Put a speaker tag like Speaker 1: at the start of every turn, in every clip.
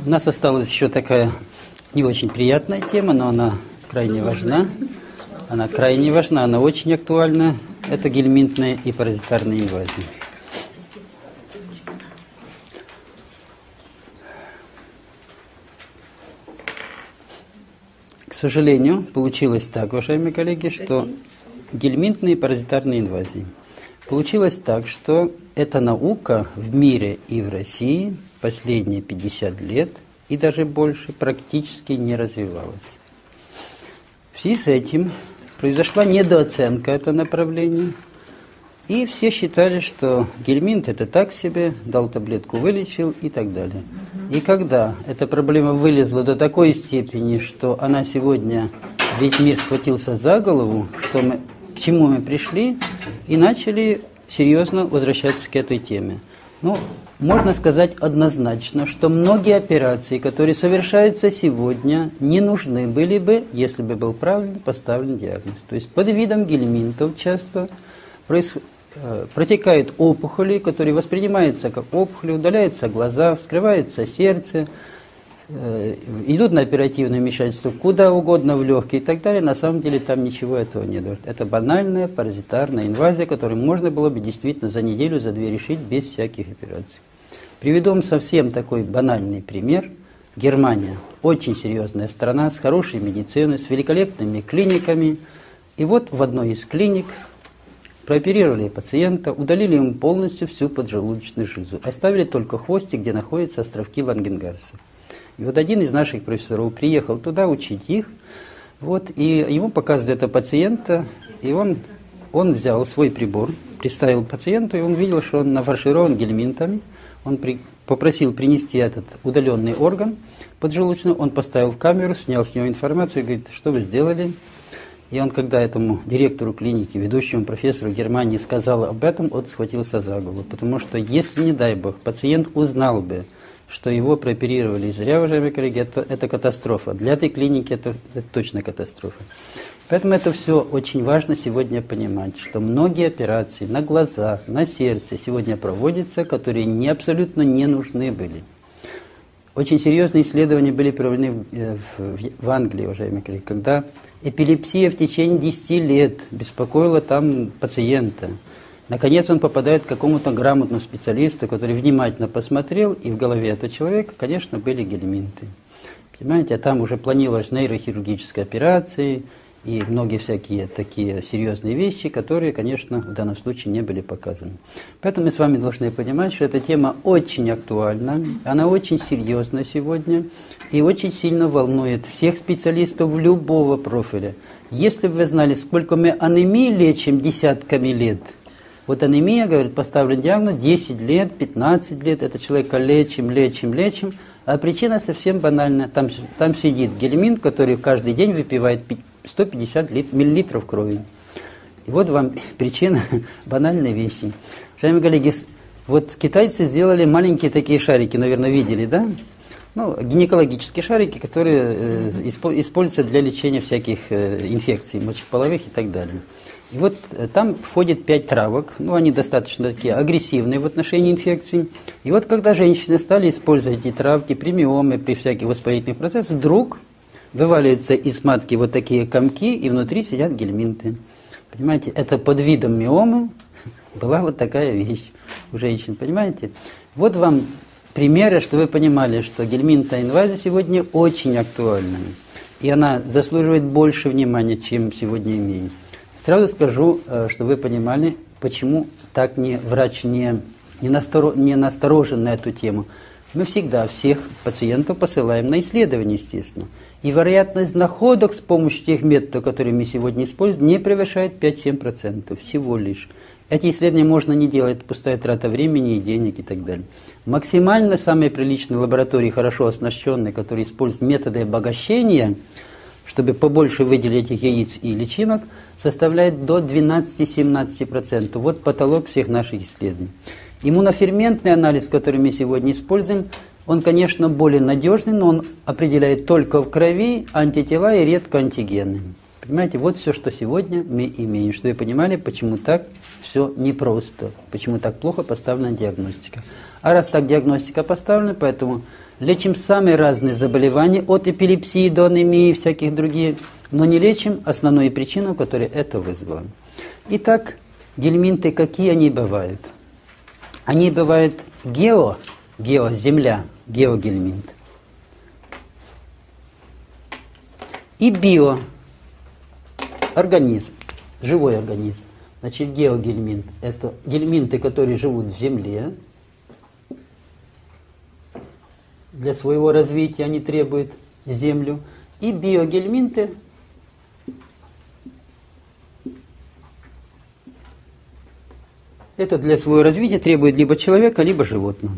Speaker 1: У нас осталась еще такая не очень приятная тема, но она крайне важна. Она крайне важна, она очень актуальна. Это гельминтные и паразитарные инвазии. К сожалению, получилось так, уважаемые коллеги, что гельминтные и паразитарные инвазии. Получилось так, что эта наука в мире и в России последние 50 лет и даже больше практически не развивалась. В связи с этим произошла недооценка этого направления, и все считали, что гельминт это так себе, дал таблетку, вылечил и так далее. И когда эта проблема вылезла до такой степени, что она сегодня, весь мир схватился за голову, к чему мы пришли, и начали серьезно возвращаться к этой теме. Ну, можно сказать однозначно, что многие операции, которые совершаются сегодня, не нужны были бы, если бы был правильно поставлен диагноз. То есть под видом гельминтов часто протекают опухоли, которые воспринимаются как опухоли, удаляются глаза, вскрывается сердце, идут на оперативное вмешательство куда угодно в легкие и так далее. На самом деле там ничего этого нет. Это банальная паразитарная инвазия, которую можно было бы действительно за неделю, за две решить без всяких операций. Приведу вам совсем такой банальный пример. Германия – очень серьезная страна, с хорошей медициной, с великолепными клиниками. И вот в одной из клиник прооперировали пациента, удалили ему полностью всю поджелудочную железу. Оставили только хвостик, где находятся островки Лангенгарса. И вот один из наших профессоров приехал туда учить их, вот, и ему показывают этого пациента, и он взял свой прибор, приставил пациенту, и он видел, что он нафарширован гельминтами. Он попросил принести этот удаленный орган поджелудочный, он поставил в камеру, снял с него информацию и говорит, что вы сделали? И он, когда этому директору клиники, ведущему профессору Германии сказал об этом, он схватился за голову. Потому что, если, не дай бог, пациент узнал бы, что его прооперировали зря, уважаемые коллеги, это катастрофа. Для этой клиники это точно катастрофа. Поэтому это все очень важно сегодня понимать, что многие операции на глазах, на сердце сегодня проводятся, которые абсолютно не нужны были. Очень серьезные исследования были проведены в Англии, уважаемые коллеги, когда эпилепсия в течение 10 лет беспокоила там пациента. Наконец он попадает к какому-то грамотному специалисту, который внимательно посмотрел, и в голове этого человека, конечно, были гельминты. Понимаете, а там уже планировалась нейрохирургическая операция и многие всякие такие серьезные вещи, которые, конечно, в данном случае не были показаны. Поэтому мы с вами должны понимать, что эта тема очень актуальна, она очень серьезна сегодня и очень сильно волнует всех специалистов любого профиля. Если бы вы знали, сколько мы анемии лечим десятками лет, вот анемия, говорит, поставлен диагноз, 10 лет, 15 лет, это человека лечим, а причина совсем банальная. Там сидит гельминт, который каждый день выпивает 150 миллилитров крови. И вот вам причина банальной вещи. Уважаемые коллеги, вот китайцы сделали маленькие такие шарики, наверное, видели, да? Ну, гинекологические шарики, которые используются для лечения всяких инфекций мочеполовых и так далее. И вот там входит 5 травок, ну, они достаточно такие агрессивные в отношении инфекций. И вот когда женщины стали использовать эти травки при миоме, при всяких воспалительных процессах, вдруг вываливаются из матки вот такие комки, и внутри сидят гельминты. Понимаете, это под видом миомы была вот такая вещь у женщин, понимаете? Вот вам примеры, что вы понимали, что гельминтная инвазия сегодня очень актуальна. И она заслуживает больше внимания, чем сегодня имеем. Сразу скажу, чтобы вы понимали, почему так врач не насторожен на эту тему. Мы всегда всех пациентов посылаем на исследование, естественно. И вероятность находок с помощью тех методов, которые мы сегодня используем, не превышает 5-7% всего лишь. Эти исследования можно не делать, это пустая трата времени и денег и так далее. Максимально самые приличные лаборатории, хорошо оснащенные, которые используют методы обогащения, чтобы побольше выделить этих яиц и личинок, составляет до 12-17%. Вот потолок всех наших исследований. Иммуноферментный анализ, который мы сегодня используем, он, конечно, более надежный, но он определяет только в крови антитела и редко антигены. Понимаете, вот все, что сегодня мы имеем. Чтобы вы понимали, почему так все непросто. Почему так плохо поставлена диагностика. А раз так диагностика поставлена, поэтому лечим самые разные заболевания, от эпилепсии до анемии и всяких других, но не лечим основную причину, которая это вызвала. Итак, гельминты, какие они бывают? Они бывают земля, геогельминт. И организм, живой организм. Значит, геогельминт – это гельминты, которые живут в земле. Для своего развития они требуют землю. И биогельминты – это для своего развития требует либо человека, либо животного.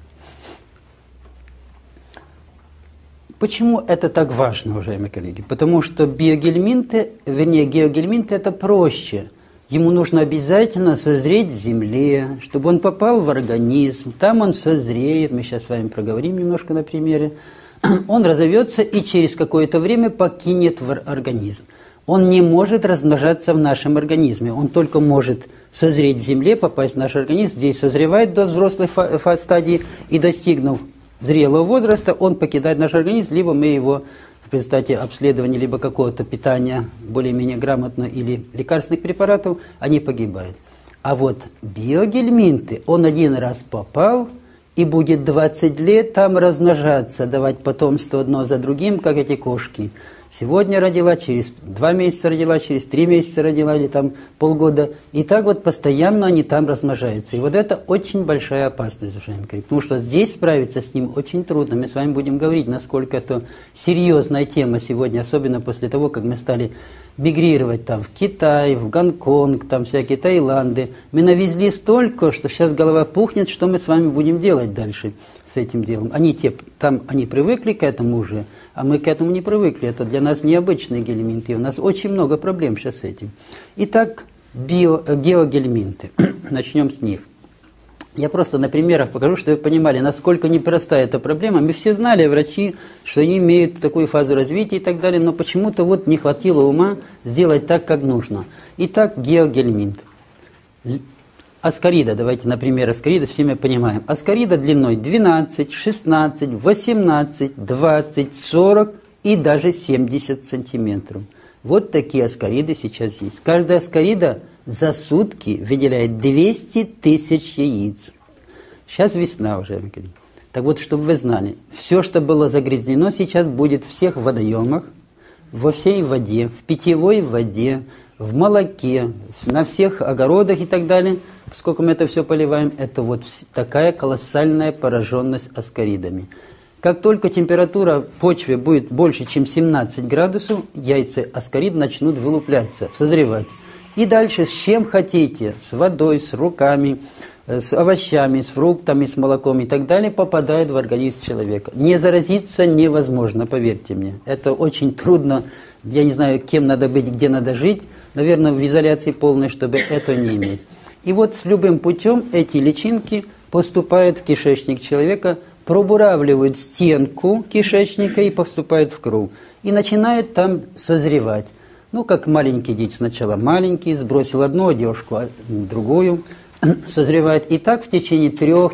Speaker 1: Почему это так важно, уважаемые коллеги? Потому что геогельминты это проще. Ему нужно обязательно созреть в земле, чтобы он попал в организм. Там он созреет, мы сейчас с вами проговорим немножко на примере. Он разовьется и через какое-то время покинет организм. Он не может размножаться в нашем организме. Он только может созреть в земле, попасть в наш организм, здесь созревает до взрослой стадии и, достигнув зрелого возраста, он покидает наш организм, либо мы его в результате обследования, либо какого-то питания более-менее грамотного или лекарственных препаратов, они погибают. А вот биогельминты, он один раз попал и будет 20 лет там размножаться, давать потомство одно за другим, как эти кошки. Сегодня родила, через 2 месяца родила, через 3 месяца родила, или там полгода. И так вот постоянно они там размножаются. И вот это очень большая опасность, уважаемые коллеги, потому что здесь справиться с ним очень трудно. Мы с вами будем говорить, насколько это серьезная тема сегодня, особенно после того, как мы стали мигрировать там в Китай, в Гонконг, там всякие Таиланды. Мы навезли столько, что сейчас голова пухнет, что мы с вами будем делать дальше с этим делом. Они привыкли к этому уже, а мы к этому не привыкли. Это для нас необычные гельминты. У нас очень много проблем сейчас с этим. Итак, геогельминты. Начнем с них. Я просто на примерах покажу, чтобы вы понимали, насколько непростая эта проблема. Мы все знали, врачи, что они имеют такую фазу развития и так далее, но почему-то вот не хватило ума сделать так, как нужно. Итак, геогельминт. Аскарида, давайте, например, аскарида, все мы понимаем. Аскарида длиной 12, 16, 18, 20, 40 и даже 70 сантиметров. Вот такие аскариды сейчас есть. Каждая аскарида за сутки выделяет 200 тысяч яиц. Сейчас весна, уважаемые коллеги. Так вот, чтобы вы знали, все, что было загрязнено, сейчас будет в всех водоемах, во всей воде, в питьевой воде, в молоке, на всех огородах и так далее. Поскольку мы это все поливаем, это вот такая колоссальная пораженность аскаридами. Как только температура почвы будет больше, чем 17 градусов, яйца аскарид начнут вылупляться, созревать. И дальше с чем хотите, с водой, с руками, с овощами, с фруктами, с молоком и так далее, попадает в организм человека. Не заразиться невозможно, поверьте мне. Это очень трудно. Я не знаю, кем надо быть, где надо жить. Наверное, в изоляции полной, чтобы это не иметь. И вот с любым путем эти личинки поступают в кишечник человека, пробуравливают стенку кишечника и поступают в кровь. И начинают там созревать. Ну, как маленькие дети. Сначала маленькие, сбросил одну одежку, а другую, созревает. И так в течение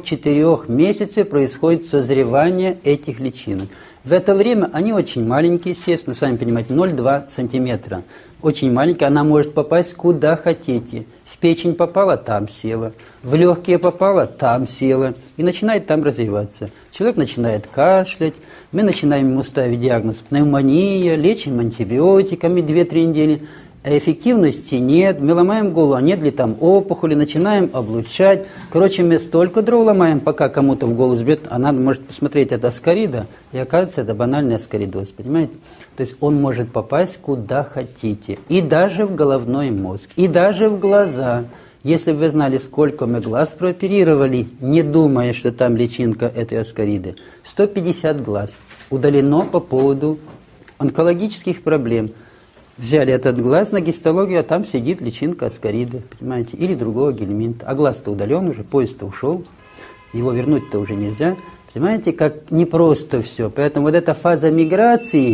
Speaker 1: 3-4 месяцев происходит созревание этих личинок. В это время они очень маленькие, естественно, сами понимаете, 0,2 сантиметра. Очень маленькая, она может попасть куда хотите. В печень попала, там села. В легкие попала, там села. И начинает там развиваться. Человек начинает кашлять. Мы начинаем ему ставить диагноз пневмония, лечим антибиотиками 2-3 недели. А эффективности нет. Мы ломаем голову, а нет ли там опухоли, начинаем облучать. Короче, мы столько дров ломаем, пока кому-то в голову сбьет, а надо, может, посмотреть, это аскарида, и оказывается, это банальный аскаридоз, понимаете? То есть он может попасть куда хотите, и даже в головной мозг, и даже в глаза. Если бы вы знали, сколько мы глаз прооперировали, не думая, что там личинка этой аскариды, 150 глаз удалено по поводу онкологических проблем. Взяли этот глаз на гистологию, а там сидит личинка аскариды, понимаете, или другого гельминта. А глаз-то удален уже, поезд-то ушел, его вернуть-то уже нельзя. Понимаете, как непросто все. Поэтому вот эта фаза миграции,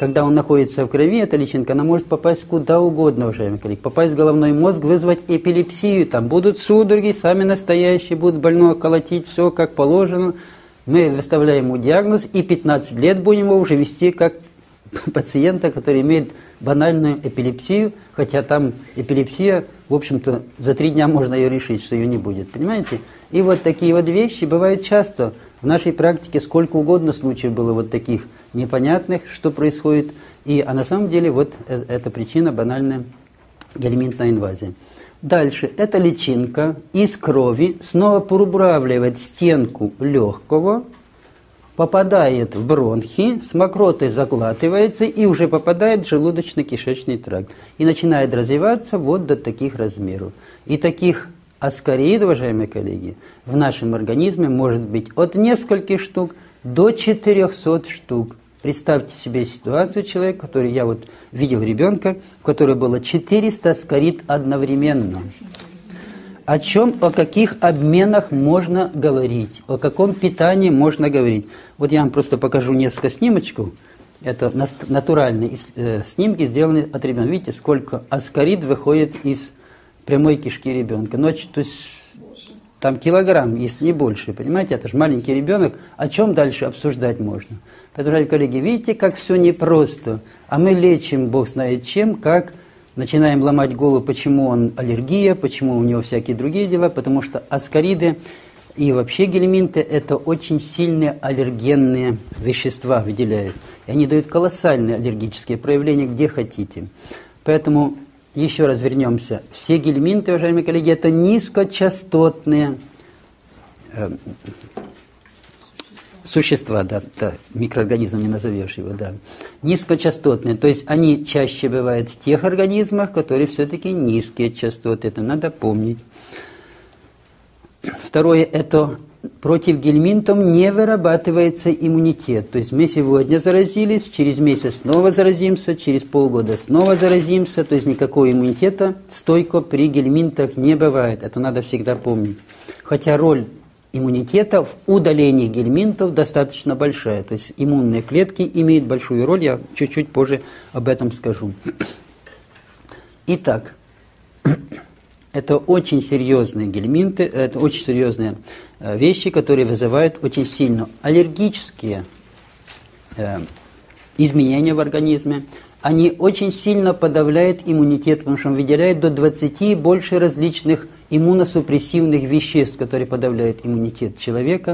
Speaker 1: когда он находится в крови, эта личинка, она может попасть куда угодно, уважаемые коллеги. Попасть в головной мозг, вызвать эпилепсию, там будут судороги, сами настоящие, будут больного колотить, все как положено. Мы выставляем ему диагноз, и 15 лет будем его уже вести как пациента, который имеет банальную эпилепсию, хотя там эпилепсия, в общем-то, за 3 дня можно ее решить, что ее не будет, понимаете? И вот такие вот вещи бывают часто. В нашей практике сколько угодно случаев было вот таких непонятных, что происходит, а на самом деле вот это причина банальная гельминтная инвазия. Дальше, эта личинка из крови снова пробуравливает стенку легкого, попадает в бронхи, с мокротой заглатывается и уже попадает в желудочно-кишечный тракт. И начинает развиваться вот до таких размеров. И таких аскарид, уважаемые коллеги, в нашем организме может быть от нескольких штук до 400 штук. Представьте себе ситуацию человека, который, я вот видел ребенка, у которого было 400 аскарид одновременно. О каких обменах можно говорить, о каком питании можно говорить. Вот я вам просто покажу несколько снимочков. Это натуральные снимки, сделанные от ребенка. Видите, сколько аскарид выходит из прямой кишки ребенка. То есть там килограмм, если не больше, понимаете, это же маленький ребенок. О чем дальше обсуждать можно? Поэтому, коллеги, видите, как все непросто. А мы лечим, Бог знает чем, как начинаем ломать голову, почему он аллергия, почему у него всякие другие дела, потому что аскариды и вообще гельминты – это очень сильные аллергенные вещества выделяют. И они дают колоссальные аллергические проявления, где хотите. Поэтому еще раз вернемся. Все гельминты, уважаемые коллеги, это низкочастотные существа, да, микроорганизм не назовешь его, да. Низкочастотные, то есть они чаще бывают в тех организмах, которые все-таки низкие частоты, это надо помнить. Второе, это против гельминтов не вырабатывается иммунитет. То есть мы сегодня заразились, через месяц снова заразимся, через полгода снова заразимся. То есть никакого иммунитета стойко при гельминтах не бывает. Это надо всегда помнить. Хотя роль иммунитета в удалении гельминтов достаточно большая. То есть иммунные клетки имеют большую роль. Я чуть-чуть позже об этом скажу. Итак, это очень серьезные гельминты, это очень серьезные вещи, которые вызывают очень сильно аллергические изменения в организме. Они очень сильно подавляют иммунитет, потому что он выделяет до 20 и больше различных иммуносупрессивных веществ, которые подавляют иммунитет человека.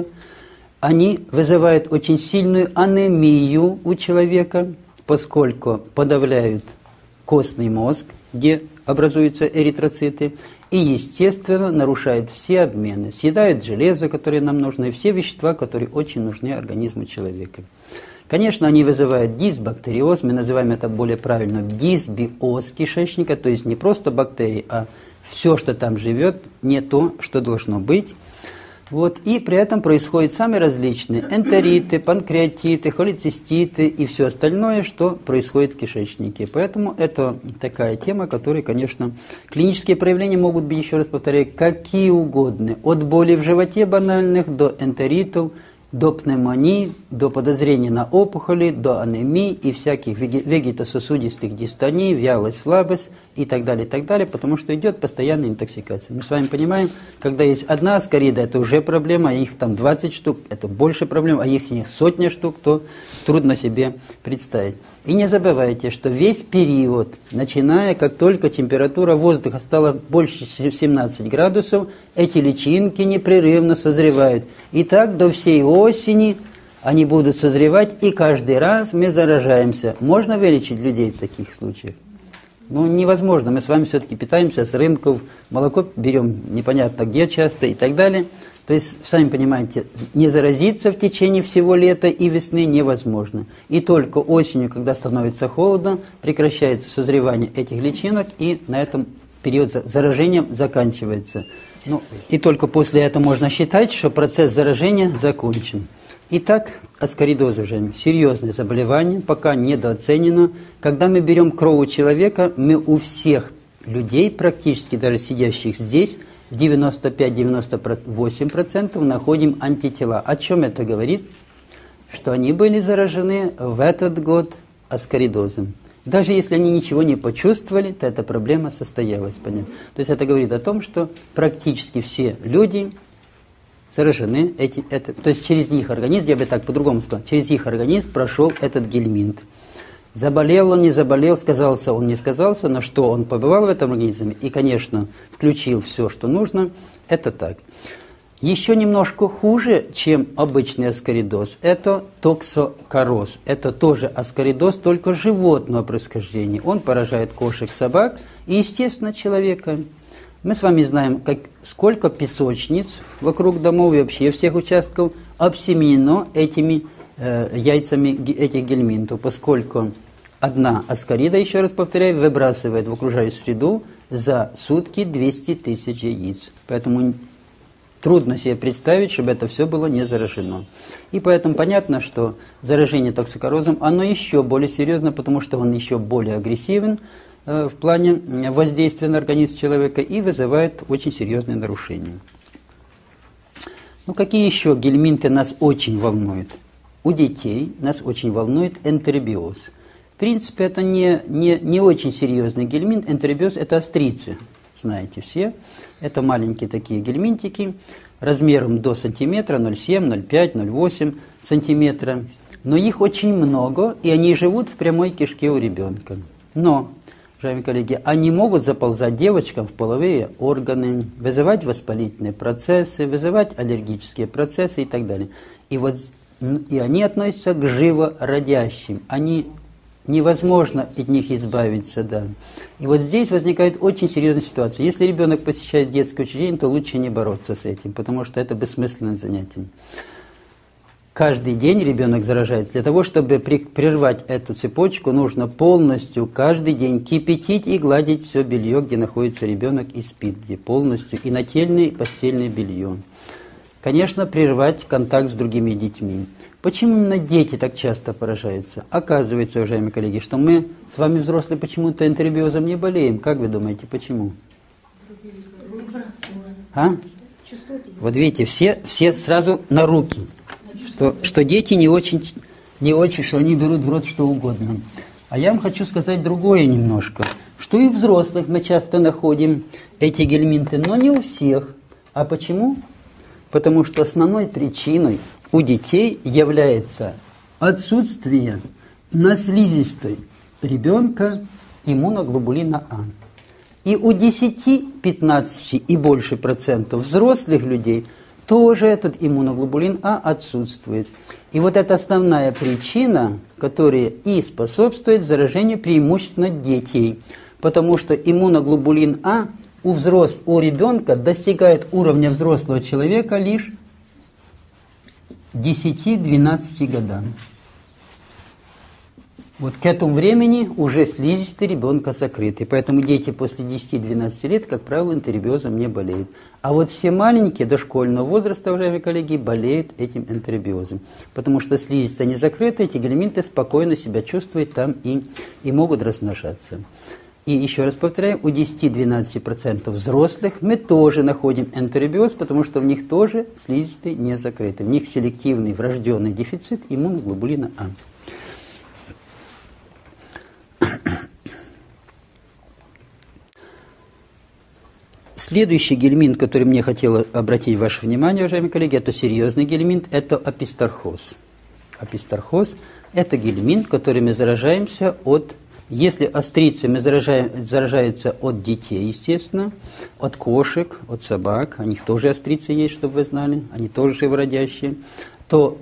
Speaker 1: Они вызывают очень сильную анемию у человека, поскольку подавляют костный мозг, где образуются эритроциты, и, естественно, нарушают все обмены, съедают железо, которое нам нужно, и все вещества, которые очень нужны организму человека. Конечно, они вызывают дисбактериоз, мы называем это более правильно дисбиоз кишечника, то есть не просто бактерии, а все, что там живет, не то, что должно быть. Вот. И при этом происходят самые различные энтериты, панкреатиты, холециститы и все остальное, что происходит в кишечнике. Поэтому это такая тема, которая, конечно, клинические проявления могут быть, еще раз повторяю, какие угодно. От боли в животе банальных до энтеритов, до пневмонии, до подозрения на опухоли, до анемии и всяких вегетососудистых дистоний, вялость, слабость и так далее, потому что идет постоянная интоксикация. Мы с вами понимаем, когда есть одна аскарида, это уже проблема, а их там 20 штук, это больше проблем, а их сотня штук, то трудно себе представить. И не забывайте, что весь период, начиная, как только температура воздуха стала больше 17 градусов, эти личинки непрерывно созревают. И так до всей осени они будут созревать, и каждый раз мы заражаемся. Можно вылечить людей в таких случаях? Невозможно. Мы с вами все-таки питаемся с рынков, молоко берем непонятно где часто и так далее. То есть, сами понимаете, не заразиться в течение всего лета и весны невозможно. И только осенью, когда становится холодно, прекращается созревание этих личинок, и на этом период заражения заканчивается. И только после этого можно считать, что процесс заражения закончен. Итак, аскаридоз уже серьезное заболевание, пока недооценено. Когда мы берем кровь у человека, мы у всех людей, практически даже сидящих здесь, в 95-98% находим антитела. О чем это говорит? Что они были заражены в этот год аскаридозом. Даже если они ничего не почувствовали, то эта проблема состоялась. Понятно? То есть это говорит о том, что практически все люди заражены то есть через их организм, я бы так по-другому сказал, через их организм прошел этот гельминт. Заболел он, не заболел, сказался он, не сказался, но что он побывал в этом организме и, конечно, включил все, что нужно, это так. Еще немножко хуже, чем обычный аскаридоз, это токсокороз. Это тоже аскаридоз, только животного происхождения. Он поражает кошек, собак и, естественно, человека. Мы с вами знаем, сколько песочниц вокруг домов и вообще всех участков обсеменено этими яйцами этих гельминтов, поскольку одна аскарида, еще раз повторяю, выбрасывает в окружающую среду за сутки 200 тысяч яиц. Поэтому трудно себе представить, чтобы это все было не заражено. И поэтому понятно, что заражение токсокорозом, оно еще более серьезно, потому что он еще более агрессивен в плане воздействия на организм человека и вызывает очень серьезные нарушения. Ну, какие еще гельминты нас очень волнуют? У детей нас очень волнует энтеробиоз. В принципе, это не очень серьезный гельминт. Энтеробиоз – это острицы, знаете все. Это маленькие такие гельминтики размером до сантиметра, 0,7, 0,5, 0,8 сантиметра. Но их очень много, и они живут в прямой кишке у ребенка. Но, уважаемые коллеги, они могут заползать девочкам в половые органы, вызывать воспалительные процессы, вызывать аллергические процессы и так далее. И они относятся к живородящим. Невозможно от них избавиться, да. И вот здесь возникает очень серьезная ситуация. Если ребенок посещает детское учреждение, то лучше не бороться с этим, потому что это бессмысленное занятие. Каждый день ребенок заражается. Для того, чтобы прервать эту цепочку, нужно полностью каждый день кипятить и гладить все белье, где находится ребенок и спит, где полностью, и нательное, и постельное белье. Конечно, прервать контакт с другими детьми. Почему именно дети так часто поражаются? Оказывается, уважаемые коллеги, что мы с вами, взрослые, почему-то энтеробиозом не болеем. Как вы думаете, почему? А? Вот видите, все сразу на руки. Что дети не очень, что они берут в рот что угодно. А я вам хочу сказать другое немножко. Что и у взрослых мы часто находим эти гельминты, но не у всех. А почему? Потому что основной причиной у детей является отсутствие на слизистой ребенка иммуноглобулина А. И у 10, 15 и больше процентов взрослых людей тоже этот иммуноглобулин А отсутствует. И вот это основная причина, которая и способствует заражению преимущественно детей. Потому что иммуноглобулин А у ребенка достигает уровня взрослого человека лишь 10-12 годам. Вот к этому времени уже слизистый ребенка закрыты. Поэтому дети после 10-12 лет, как правило, энтеробиозом не болеют. А вот все маленькие, дошкольного возраста, уважаемые коллеги, болеют этим энтеробиозом. Потому что слизистая не закрыта, эти гельминты спокойно себя чувствуют там и могут размножаться. И еще раз повторяю, у 10-12% взрослых мы тоже находим энтеробиоз, потому что в них тоже слизистые не закрыты. В них селективный врожденный дефицит иммуноглобулина А. Следующий гельминт, который мне хотелось обратить ваше внимание, уважаемые коллеги, это серьезный гельминт, это апистархоз. Апистархоз – это гельминт, который мы заражаемся от... Если острицы мы заражаются от детей, естественно, от кошек, от собак, у них тоже острицы есть, чтобы вы знали, они тоже живородящие, то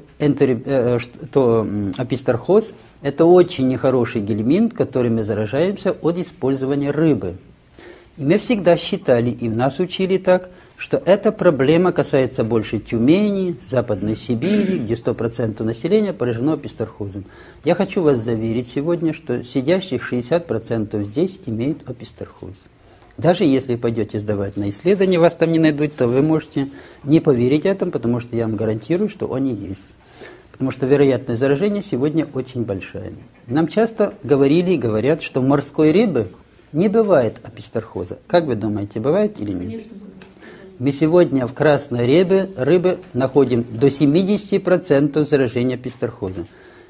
Speaker 1: апистархоз – это очень нехороший гельминт, который мы заражаемся от использования рыбы. И мы всегда считали, и нас учили так, что эта проблема касается больше Тюмени, Западной Сибири, где 100% населения поражено апистархозом. Я хочу вас заверить сегодня, что сидящих 60% здесь имеют апистархоз. Даже если пойдете сдавать на исследование, вас там не найдут, то вы можете не поверить этому, потому что я вам гарантирую, что они есть. Потому что вероятность заражения сегодня очень большая. Нам часто говорили и говорят, что в морской рыбе не бывает апистархоза. Как вы думаете, бывает или нет? Мы сегодня в красной рыбе находим до 70% заражения апистархозом.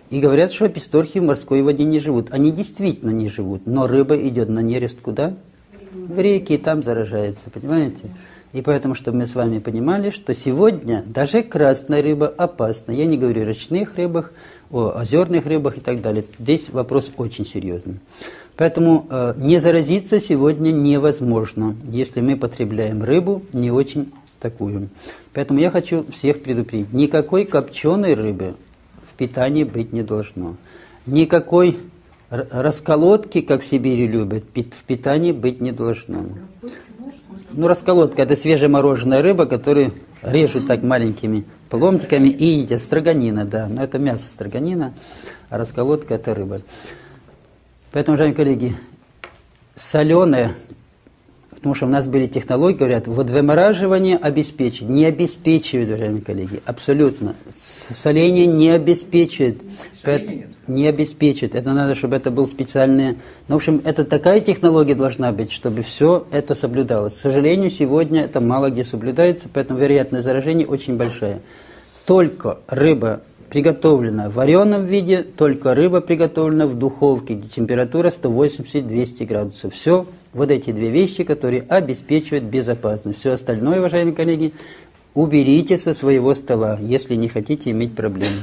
Speaker 1: И говорят, что песторхи в морской воде не живут. Они действительно не живут, но рыба идет на нерест куда? В реки, и там заражается, понимаете? И поэтому, чтобы мы с вами понимали, что сегодня даже красная рыба опасна. Я не говорю о речных рыбах, о озерных рыбах и так далее. Здесь вопрос очень серьезный. Поэтому не заразиться сегодня невозможно, если мы потребляем рыбу не очень такую. Поэтому я хочу всех предупредить. Никакой копченой рыбы в питании быть не должно. Никакой расколотки, как в Сибири любят, в питании быть не должно. Ну, расколотка – это свежемороженая рыба, которую режут так маленькими ломтиками и едят. Строганина, да. Но это мясо строганина, а расколотка – это рыба. Поэтому, уважаемые коллеги, соленая, потому что у нас были технологии, говорят, вот вымораживание обеспечит. Не обеспечивает, уважаемые коллеги, абсолютно. Соление не обеспечивает. Не обеспечит. Это надо, чтобы это был специальный... Ну, в общем, это такая технология должна быть, чтобы все это соблюдалось. К сожалению, сегодня это мало где соблюдается, поэтому вероятность заражения очень большая. Только рыба приготовлена в вареном виде, только рыба приготовлена в духовке, где температура 180-200 градусов. Все вот эти две вещи, которые обеспечивают безопасность. Все остальное, уважаемые коллеги, уберите со своего стола, если не хотите иметь проблемы.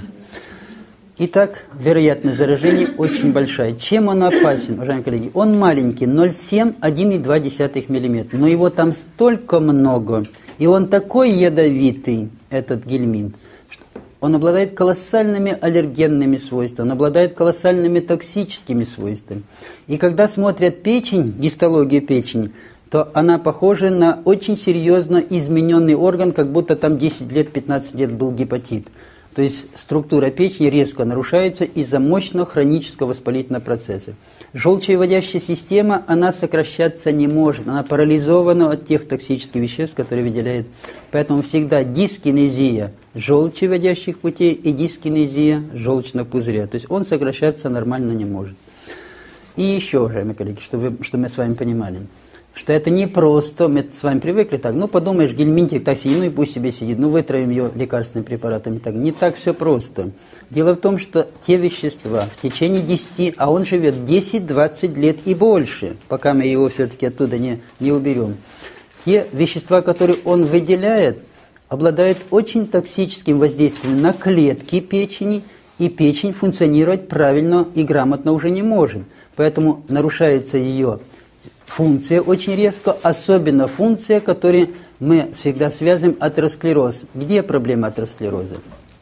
Speaker 1: Итак, вероятность заражения очень большая. Чем он опасен, уважаемые коллеги? Он маленький, 0,7–1,2 мм, но его там столько много, и он такой ядовитый, этот гельминт, что он обладает колоссальными аллергенными свойствами, он обладает колоссальными токсическими свойствами. И когда смотрят печень, гистологию печени, то она похожа на очень серьезно измененный орган, как будто там 10 лет, 15 лет был гепатит. То есть структура печени резко нарушается из-за мощного хронического воспалительного процесса. Желчевыводящая система, она сокращаться не может, она парализована от тех токсических веществ, которые выделяет. Поэтому всегда дискинезия желчевыводящих путей и дискинезия желчного пузыря. То есть он сокращаться нормально не может. И еще, уважаемые коллеги, чтобы мы с вами понимали, что это не просто, мы с вами привыкли так, ну подумаешь, гельминтик так сидит, ну и пусть себе сидит, ну вытравим ее лекарственными препаратами. Так. Не так все просто. Дело в том, что те вещества в течение 10, а он живет 10-20 лет и больше, пока мы его все-таки оттуда не уберем, те вещества, которые он выделяет, обладают очень токсическим воздействием на клетки печени, и печень функционировать правильно и грамотно уже не может. Поэтому нарушается ее функция очень резко, особенно функция, которую мы всегда связываем атеросклероз. Где проблема атеросклероза?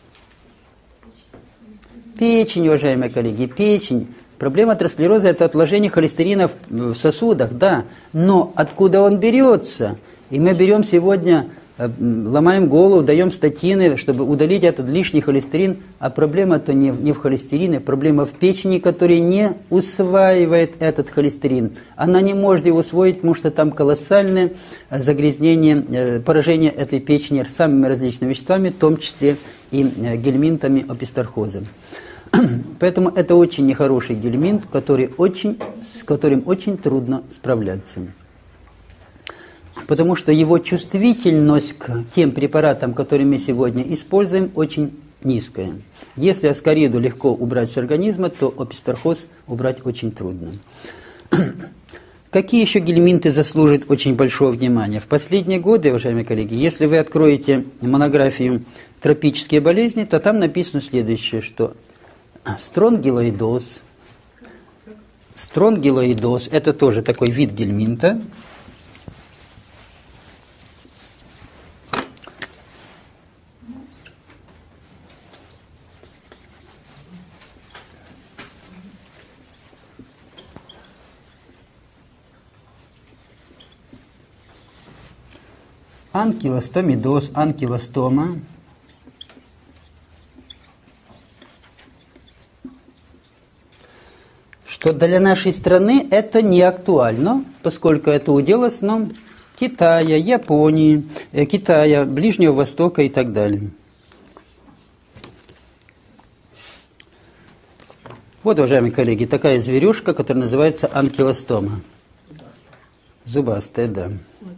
Speaker 1: Печень, уважаемые коллеги, печень. Проблема атеросклероза – это отложение холестерина в сосудах, да. Но откуда он берется? И мы берем сегодня, ломаем голову, даем статины, чтобы удалить этот лишний холестерин. А проблема-то не в холестерине, проблема в печени, которая не усваивает этот холестерин. Она не может его усвоить, потому что там колоссальное загрязнение, поражение этой печени самыми различными веществами, в том числе и гельминтами, описторхозом. Поэтому это очень нехороший гельминт, с которым очень трудно справляться. Потому что его чувствительность к тем препаратам, которые мы сегодня используем, очень низкая. Если аскариду легко убрать с организма, то описторхоз убрать очень трудно. Какие еще гельминты заслуживают очень большого внимания? В последние годы, уважаемые коллеги, если вы откроете монографию «Тропические болезни», то там написано следующее, что стронгилоидоз – это тоже такой вид гельминта. Анкилостомидоз, анкилостома. Что для нашей страны это не актуально, поскольку это удел в основном Китая, Японии, Китая, Ближнего Востока и так далее. Вот, уважаемые коллеги, такая зверюшка, которая называется анкилостома. Зубастая, да.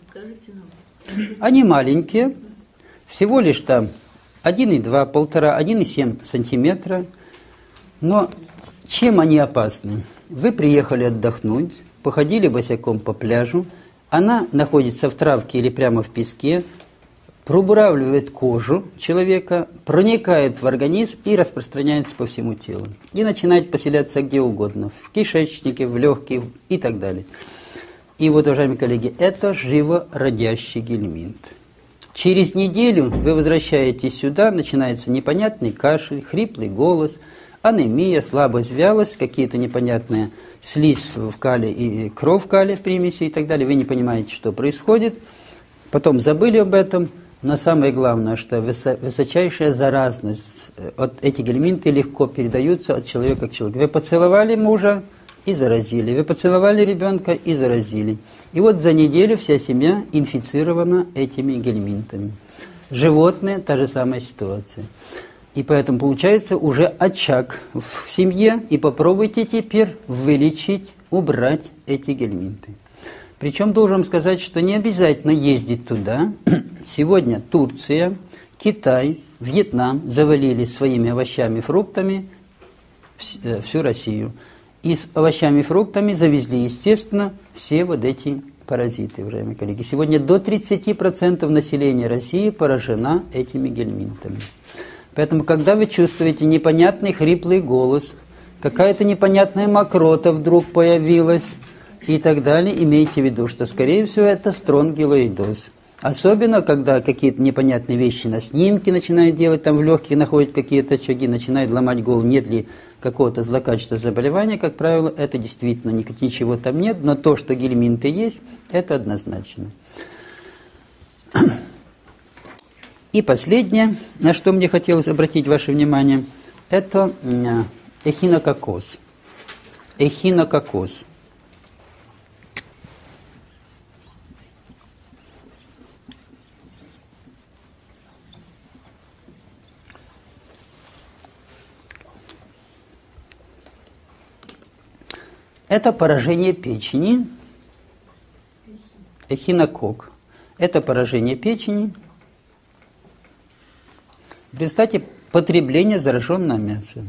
Speaker 1: Они маленькие, всего лишь там 1,2, 1,5, 1,7 сантиметра. Но чем они опасны? Вы приехали отдохнуть, походили босиком по пляжу, она находится в травке или прямо в песке, пробуравливает кожу человека, проникает в организм и распространяется по всему телу. И начинает поселяться где угодно, в кишечнике, в легких и так далее. И вот, уважаемые коллеги, это живородящий гельминт. Через неделю вы возвращаетесь сюда, начинается непонятный кашель, хриплый голос, анемия, слабость, вялость, какие-то непонятные слизь в кале и кровь в кале в примеси и так далее. Вы не понимаете, что происходит. Потом забыли об этом. Но самое главное, что высочайшая заразность. Вот эти гельминты легко передаются от человека к человеку. Вы поцеловали мужа и заразили. Вы поцеловали ребенка и заразили. И вот за неделю вся семья инфицирована этими гельминтами. Животные – та же самая ситуация. И поэтому получается уже очаг в семье. И попробуйте теперь вылечить, убрать эти гельминты. Причем должен сказать, что не обязательно ездить туда. Сегодня Турция, Китай, Вьетнам завалили своими овощами и фруктами всю Россию. И с овощами и фруктами завезли, естественно, все вот эти паразиты, уважаемые коллеги. Сегодня до 30% населения России поражена этими гельминтами. Поэтому, когда вы чувствуете непонятный хриплый голос, какая-то непонятная мокрота вдруг появилась и так далее, имейте в виду, что, скорее всего, это стронгилоидоз. Особенно, когда какие-то непонятные вещи на снимке начинают делать, там в легких находят какие-то очаги, начинают ломать голову, нет ли какого-то злокачественного заболевания, как правило, это действительно ничего там нет, но то, что гельминты есть, это однозначно. И последнее, на что мне хотелось обратить ваше внимание, это эхинококоз. Эхинококоз. Это поражение печени, эхинокок. Это поражение печени в результате потребления зараженного мяса.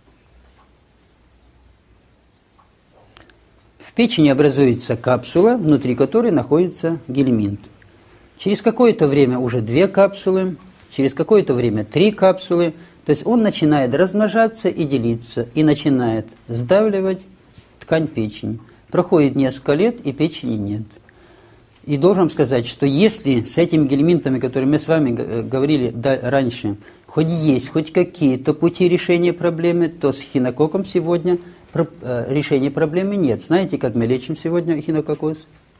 Speaker 1: В печени образуется капсула, внутри которой находится гельминт. Через какое-то время уже 2 капсулы, через какое-то время 3 капсулы. То есть он начинает размножаться и делиться, и начинает сдавливать ткань печени. Проходит несколько лет, и печени нет. И должен сказать, что если с этими гельминтами, которые мы с вами говорили раньше, хоть есть хоть какие-то пути решения проблемы, то с эхинококком сегодня решения проблемы нет. Знаете, как мы лечим сегодня эхинококоз?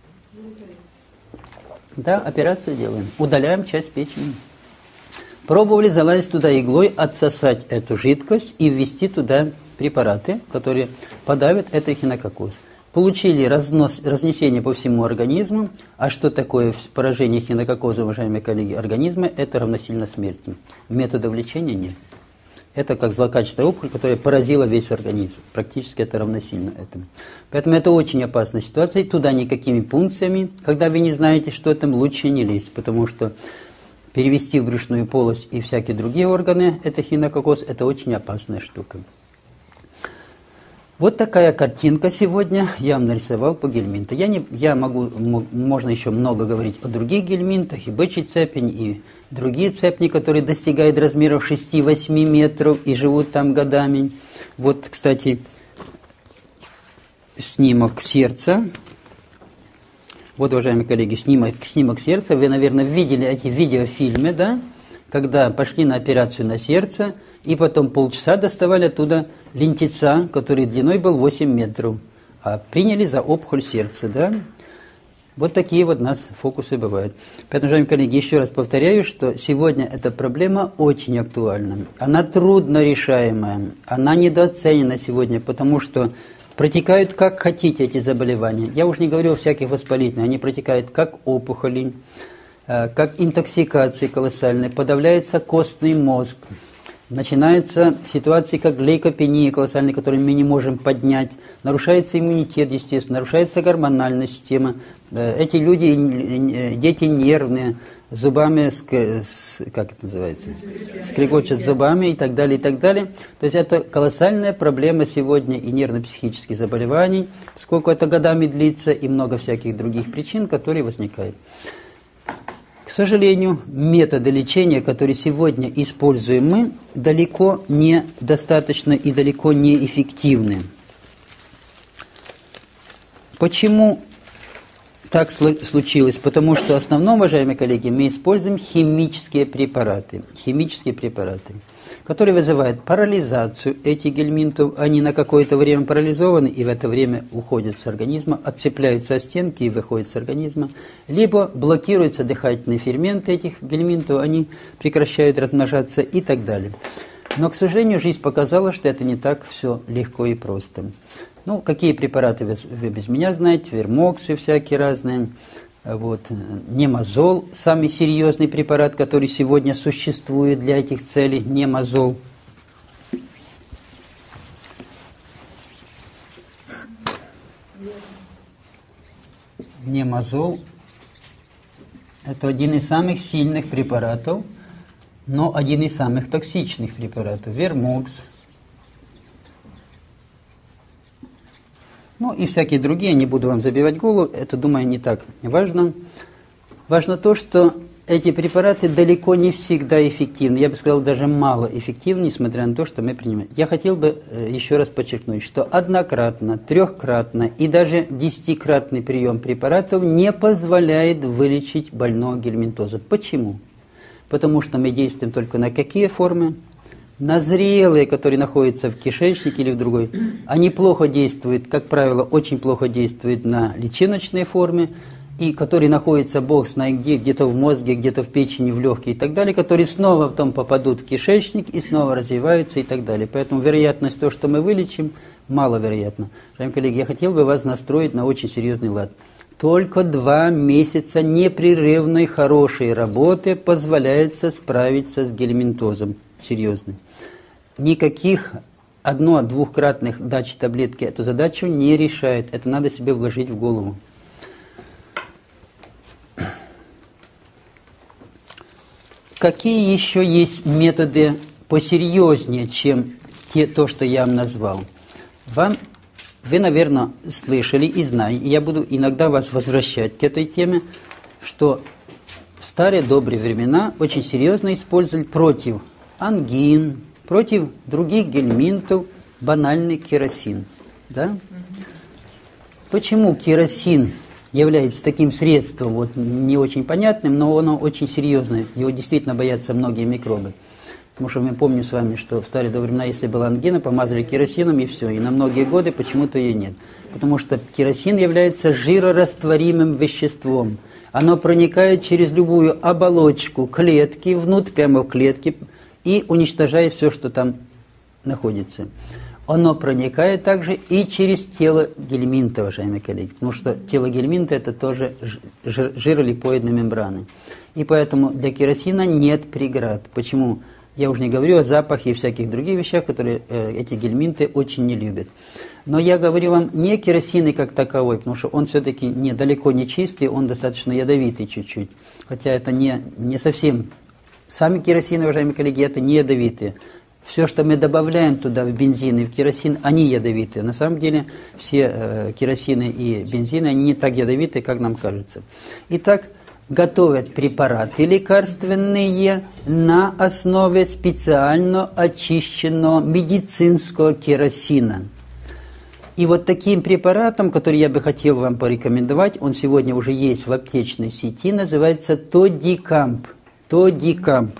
Speaker 1: Да, операцию делаем. Удаляем часть печени. Пробовали залазить туда иглой, отсосать эту жидкость и ввести туда препараты, которые подавят этот эхинококоз. Получили разнесение по всему организму. А что такое поражение эхинококоза, уважаемые коллеги, организма? Это равносильно смерти. Методов лечения нет. Это как злокачественная опухоль, которая поразила весь организм. Практически это равносильно этому. Поэтому это очень опасная ситуация. И туда никакими пункциями, когда вы не знаете, что там, лучше не лезть. Потому что перевести в брюшную полость и всякие другие органы, это эхинококоз, это очень опасная штука. Вот такая картинка сегодня я вам нарисовал по гельминту. Можно еще много говорить о других гельминтах, и бычий цепень, и другие цепни, которые достигают размеров 6-8 метров и живут там годами. Вот, кстати, снимок сердца. Вот, уважаемые коллеги, снимок сердца. Вы, наверное, видели эти видеофильмы, да? Когда пошли на операцию на сердце, и потом полчаса доставали оттуда лентица, который длиной был 8 метров, а приняли за опухоль сердца, да? Вот такие вот у нас фокусы бывают. Поэтому, уважаемые коллеги, еще раз повторяю, что сегодня эта проблема очень актуальна. Она трудно решаемая, она недооценена сегодня, потому что протекают как хотите эти заболевания. Я уже не говорю о всяких воспалительных, они протекают как опухоли, как интоксикации колоссальные, подавляется костный мозг. Начинаются ситуации, как глейкопения колоссальные, которые мы не можем поднять. Нарушается иммунитет, естественно, нарушается гормональная система. Эти люди, дети нервные, зубами, как это называется, скрегочут зубами и так далее, и так далее. То есть это колоссальная проблема сегодня и нервно-психических заболеваний, сколько это годами длится, и много всяких других причин, которые возникают. К сожалению, методы лечения, которые сегодня используем мы, далеко не достаточно и далеко не эффективны. Почему так случилось? Потому что в основном, уважаемые коллеги, мы используем химические препараты, которые вызывают парализацию этих гельминтов. Они на какое-то время парализованы и в это время уходят с организма, отцепляются от стенки и выходят с организма. Либо блокируются дыхательные ферменты этих гельминтов, они прекращают размножаться и так далее. Но, к сожалению, жизнь показала, что это не так все легко и просто. Ну, какие препараты вы без меня знаете, вермоксы всякие разные, вот, немазол, самый серьезный препарат, который сегодня существует для этих целей, немазол. Немазол – это один из самых сильных препаратов, но один из самых токсичных препаратов. Вермокс. Ну и всякие другие, не буду вам забивать голову, это, думаю, не так важно. Важно то, что эти препараты далеко не всегда эффективны. Я бы сказал, даже мало эффективны, несмотря на то, что мы принимаем. Я хотел бы еще раз подчеркнуть, что однократно, трехкратно и даже 10-кратный прием препаратов не позволяет вылечить больного гельминтозом. Почему? Потому что мы действуем только на какие формы? На зрелые, которые находятся в кишечнике или в другой. Они плохо действуют, как правило, очень плохо действуют на личиночные формы, и которые находятся, бог знает где, где-то в мозге, где-то в печени, в легкие и так далее, которые снова потом попадут в кишечник и снова развиваются и так далее. Поэтому вероятность того, что мы вылечим, маловероятна. Уважаемые коллеги, я хотел бы вас настроить на очень серьезный лад. Только 2 месяца непрерывной хорошей работы позволяется справиться с гельминтозом серьезным. Никаких 1-2-кратных дачи таблетки эту задачу не решает. Это надо себе вложить в голову. Какие еще есть методы посерьезнее, чем то, что я вам назвал? Вы, наверное, слышали и знаете, и я буду иногда вас возвращать к этой теме, что в старые добрые времена очень серьезно использовали против ангин, против других гельминтов банальный керосин. Да? Почему керосин является таким средством, вот, не очень понятным, но оно очень серьезное, его действительно боятся многие микробы. Потому что мы помним с вами, что в старые добрые времена, если была ангина, помазали керосином и все. И на многие годы почему-то ее нет. Потому что керосин является жирорастворимым веществом. Оно проникает через любую оболочку клетки, внутрь, прямо в клетки, и уничтожает все, что там находится. Оно проникает также и через тело гельминта, уважаемые коллеги. Потому что тело гельминта – это тоже жиролипоидные мембраны. И поэтому для керосина нет преград. Почему? Я уже не говорю о запахе и всяких других вещах, которые эти гельминты очень не любят. Но я говорю вам не керосины как таковой, потому что он все-таки далеко не чистый, он достаточно ядовитый чуть-чуть. Хотя это не совсем. Сами керосины, уважаемые коллеги, это не ядовитые. Все, что мы добавляем туда в бензин и в керосин, они ядовитые. На самом деле все керосины и бензины, они не так ядовитые, как нам кажется. Итак, готовят препараты лекарственные на основе специально очищенного медицинского керосина. И вот таким препаратом, который я бы хотел вам порекомендовать, он сегодня уже есть в аптечной сети, называется Тодикамп. Тодикамп.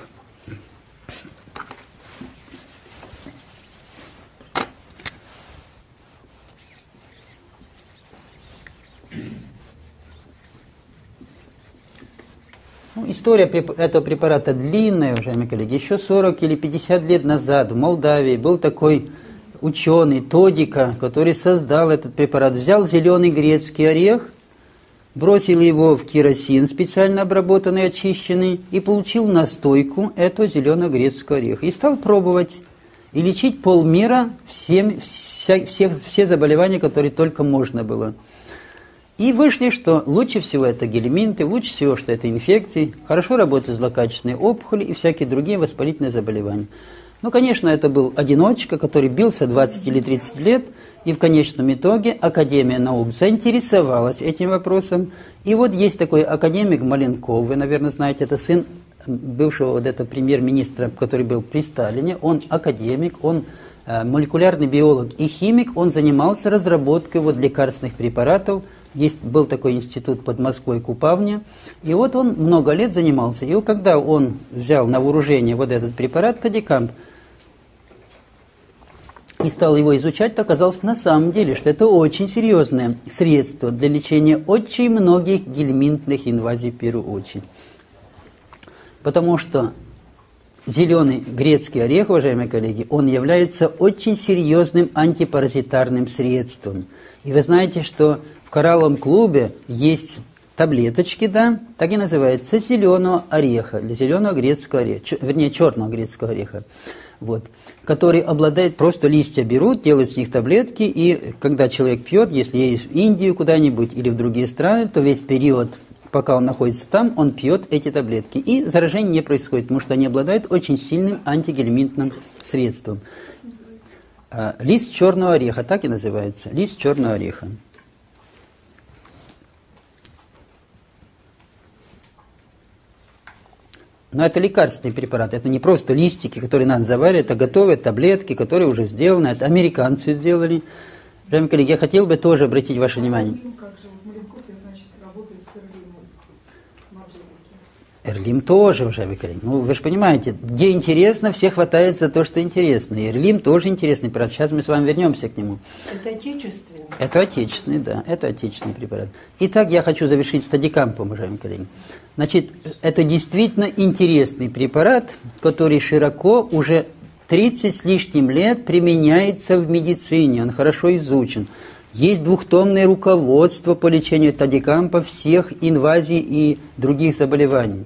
Speaker 1: История этого препарата длинная, уважаемые коллеги. Еще 40 или 50 лет назад в Молдавии был такой ученый Тодика, который создал этот препарат. Взял зеленый грецкий орех, бросил его в керосин, специально обработанный, очищенный, и получил настойку этого зеленого грецкого ореха. И стал пробовать и лечить полмира все заболевания, которые только можно было. И вышли, что лучше всего это гельминты, лучше всего, что это инфекции, хорошо работают злокачественные опухоли и всякие другие воспалительные заболевания. Ну, конечно, это был одиночка, который бился 20 или 30 лет, и в конечном итоге Академия наук заинтересовалась этим вопросом. И вот есть такой академик Маленков, вы, наверное, знаете, это сын бывшего вот этого премьер-министра, который был при Сталине, он академик, он молекулярный биолог и химик, он занимался разработкой вот лекарственных препаратов. Был такой институт под Москвой, Купавня, и вот он много лет занимался. И вот когда он взял на вооружение вот этот препарат Тадикамп и стал его изучать, то оказалось на самом деле, что это очень серьезное средство для лечения очень многих гельминтных инвазий в первую очередь. Потому что зеленый грецкий орех, уважаемые коллеги, он является очень серьезным антипаразитарным средством. И вы знаете, что в коралловом клубе есть таблеточки, да, так и называется, зеленого ореха, или зеленого грецкого ореха, вернее, черного грецкого ореха, вот, который обладает, просто листья берут, делают с них таблетки, и когда человек пьет, если едет в Индию куда-нибудь или в другие страны, то весь период, пока он находится там, он пьет эти таблетки. И заражение не происходит, потому что они обладают очень сильным антигельминтным средством. Лист черного ореха, так и называется, лист черного ореха. Но это лекарственный препарат, это не просто листики, которые надо заваривать, это готовые таблетки, которые уже сделаны, это американцы сделали. Уважаемые коллеги, я хотел бы тоже обратить ваше внимание. Эрлим тоже, уважаемые коллеги. Ну, вы же понимаете, где интересно, все хватает за то, что интересно. И Эрлим тоже интересный препарат. Сейчас мы с вами вернемся к нему.
Speaker 2: Это отечественный?
Speaker 1: Это отечественный, да. Это отечественный препарат. Итак, я хочу завершить с Тадикампом, уважаемые коллеги. Значит, это действительно интересный препарат, который широко уже 30 с лишним лет применяется в медицине. Он хорошо изучен. Есть двухтомное руководство по лечению Тадикампа всех инвазий и других заболеваний.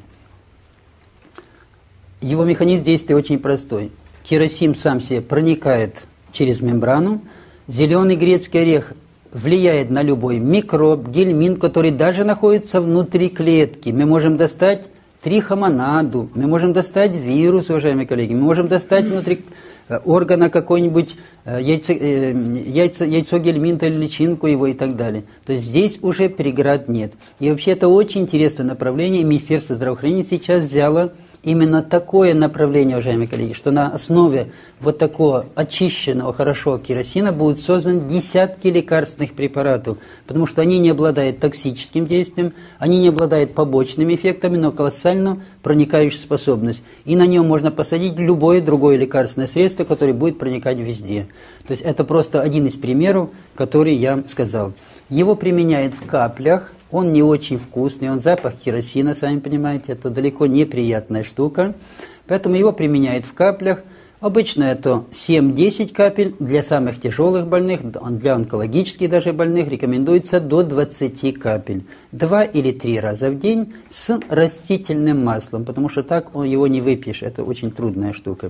Speaker 1: Его механизм действия очень простой. Керосин сам себе проникает через мембрану. Зеленый грецкий орех влияет на любой микроб, гельминт, который даже находится внутри клетки. Мы можем достать трихомонаду, мы можем достать вирус, уважаемые коллеги, мы можем достать внутри органа какой-нибудь яйцо гельминта или личинку его и так далее. То есть здесь уже преград нет. И вообще это очень интересное направление. Министерство здравоохранения сейчас взяло именно такое направление, уважаемые коллеги, что на основе вот такого очищенного хорошо керосина будут созданы десятки лекарственных препаратов, потому что они не обладают токсическим действием, они не обладают побочными эффектами, но колоссально проникающую способность. И на нем можно посадить любое другое лекарственное средство, которое будет проникать везде. То есть это просто один из примеров, который я сказал. Его применяют в каплях. Он не очень вкусный, он запах керосина, сами понимаете, это далеко не приятная штука. Поэтому его применяют в каплях. Обычно это 7-10 капель, для самых тяжелых больных, для онкологических даже больных рекомендуется до 20 капель. 2 или 3 раза в день с растительным маслом, потому что так его не выпьешь, это очень трудная штука.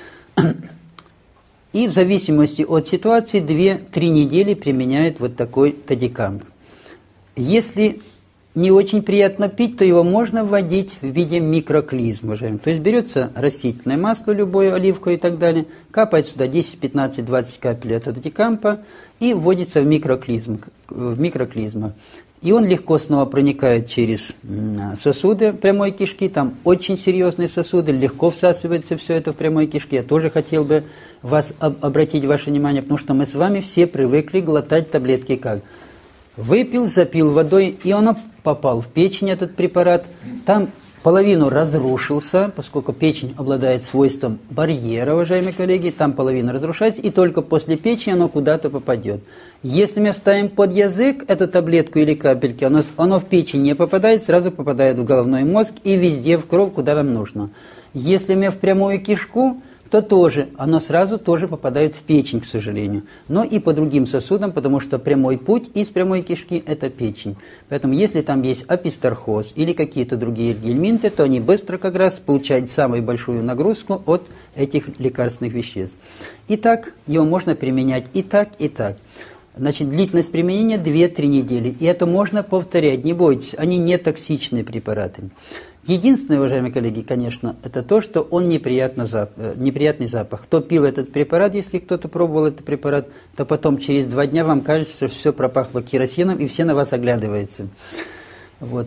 Speaker 1: И в зависимости от ситуации 2-3 недели применяют вот такой Тадикамп. Если не очень приятно пить, то его можно вводить в виде микроклизм, уважаемые. То есть берется растительное масло, любое, оливковое и так далее, капает сюда 10, 15, 20 капель от Тадикампа и вводится в микроклизму. И он легко снова проникает через сосуды прямой кишки, там очень серьезные сосуды, легко всасывается все это в прямой кишке. Я тоже хотел бы вас обратить ваше внимание, потому что мы с вами все привыкли глотать таблетки как? Выпил, запил водой, и он попал в печень, этот препарат. Там половину разрушился, поскольку печень обладает свойством барьера, уважаемые коллеги, там половина разрушается, и только после печени оно куда-то попадет. Если мы вставим под язык эту таблетку или капельки, оно в печень не попадает, сразу попадает в головной мозг и везде в кровь, куда нам нужно. Если мы в прямую кишку, то тоже, оно сразу тоже попадает в печень, к сожалению. Но и по другим сосудам, потому что прямой путь из прямой кишки – это печень. Поэтому если там есть апистархоз или какие-то другие гельминты, то они быстро как раз получают самую большую нагрузку от этих лекарственных веществ. Итак, его можно применять и так, и так. Значит, длительность применения 2-3 недели. И это можно повторять, не бойтесь, они не токсичные препараты. Единственное, уважаемые коллеги, конечно, это то, что он неприятный запах. Кто пил этот препарат, если кто-то пробовал этот препарат, то потом через 2 дня вам кажется, что все пропахло керосином, и все на вас оглядываются. Вот.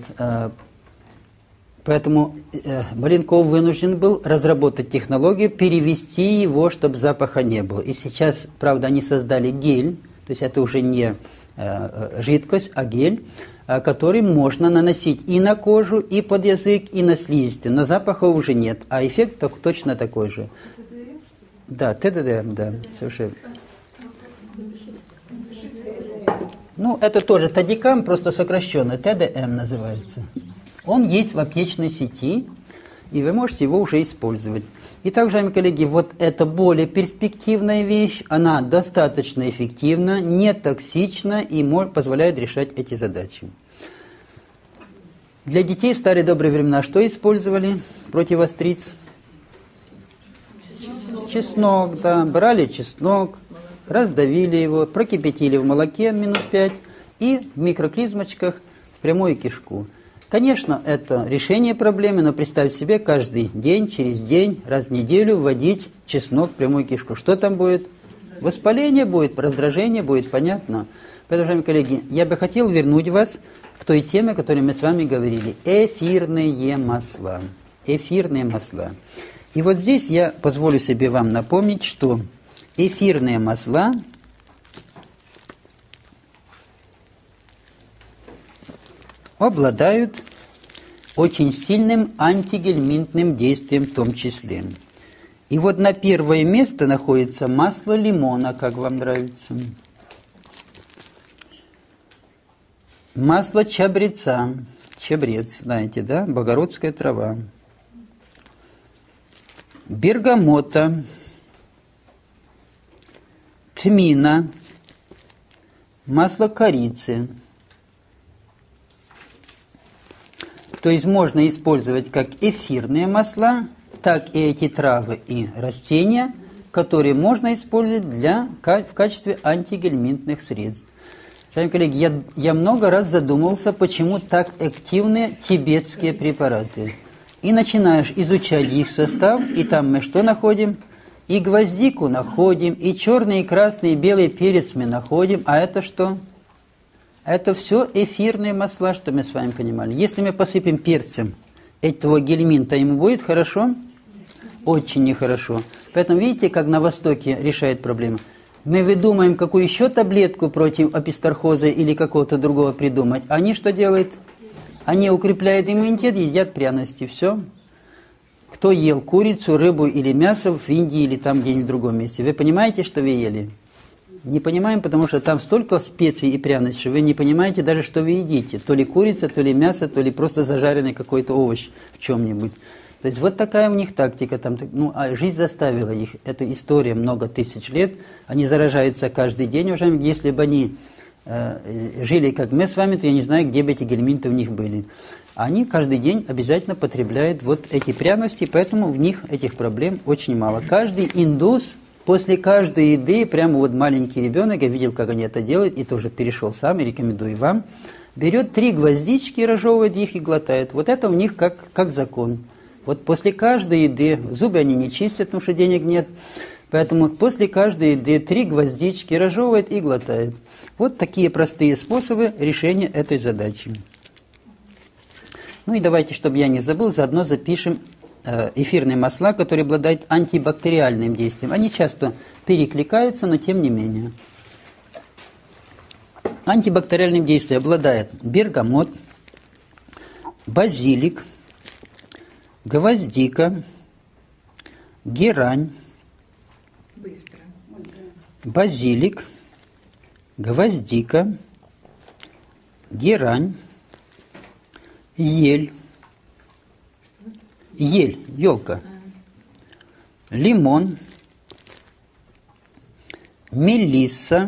Speaker 1: Поэтому Маленков вынужден был разработать технологию, перевести его, чтобы запаха не было. И сейчас, правда, они создали гель, то есть это уже не жидкость, а гель, который можно наносить и на кожу, и под язык, и на слизистые. Но запаха уже нет, а эффект точно такой же. Да, ТДДМ, да, совершенно. Ну, это тоже Тадикам, просто сокращенно, ТДМ называется. Он есть в аптечной сети, и вы можете его уже использовать. Итак, уважаемые коллеги, вот это более перспективная вещь, она достаточно эффективна, не токсична и позволяет решать эти задачи. Для детей в старые добрые времена что использовали против остриц? Чеснок, да. Брали чеснок, раздавили его, прокипятили в молоке минут 5 и в микроклизмочках в прямую кишку. Конечно, это решение проблемы, но представьте себе, каждый день, через день, раз в неделю вводить чеснок в прямую кишку. Что там будет? Воспаление будет, раздражение будет, понятно? Поэтому, уважаемые коллеги, я бы хотел вернуть вас к той теме, о которой мы с вами говорили. Эфирные масла. Эфирные масла. И вот здесь я позволю себе вам напомнить, что эфирные масла обладают очень сильным антигельминтным действием в том числе. И вот на первое место находится масло лимона, как вам нравится. Масло чабреца. Чабрец, знаете, да? Богородская трава. Бергамота. Тмина. Масло корицы. То есть можно использовать как эфирные масла, так и эти травы и растения, которые можно использовать в качестве антигельминтных средств. Уважаемые коллеги, я много раз задумывался, почему так активны тибетские препараты. И начинаешь изучать их состав, и там мы что находим? И гвоздику находим, и черный, и красный, и белый перец мы находим. А это что? Это все эфирные масла, что мы с вами понимали. Если мы посыпем перцем этого гельминта, ему будет хорошо? Очень нехорошо. Поэтому видите, как на Востоке решают проблему. Мы выдумаем, какую еще таблетку против апистархоза или какого-то другого придумать. Они что делают? Они укрепляют иммунитет, едят пряности. Все. Кто ел курицу, рыбу или мясо в Индии или там где-нибудь в другом месте? Вы понимаете, что вы ели? Не понимаем, потому что там столько специй и пряностей, что вы не понимаете даже, что вы едите. То ли курица, то ли мясо, то ли просто зажаренный какой-то овощ в чем-нибудь. То есть вот такая у них тактика. Там, а жизнь заставила их. Это история много тысяч лет. Они заражаются каждый день, уважаемые. Если бы они жили, как мы с вами, то я не знаю, где бы эти гельминты у них были. Они каждый день обязательно потребляют вот эти пряности, поэтому в них этих проблем очень мало. Каждый индус после каждой еды, прямо вот маленький ребенок, я видел, как они это делают, и тоже перешел сам, и рекомендую вам, берет 3 гвоздички, разжевывает их и глотает. Вот это у них как закон. Вот после каждой еды, зубы они не чистят, потому что денег нет, поэтому после каждой еды 3 гвоздички разжевывает и глотает. Вот такие простые способы решения этой задачи. Ну и давайте, чтобы я не забыл, заодно запишем эфирные масла, которые обладают антибактериальным действием. Они часто перекликаются, но тем не менее. Антибактериальным действием обладает бергамот, базилик, гвоздика, герань, базилик, гвоздика, герань, ель, елка, лимон, мелисса.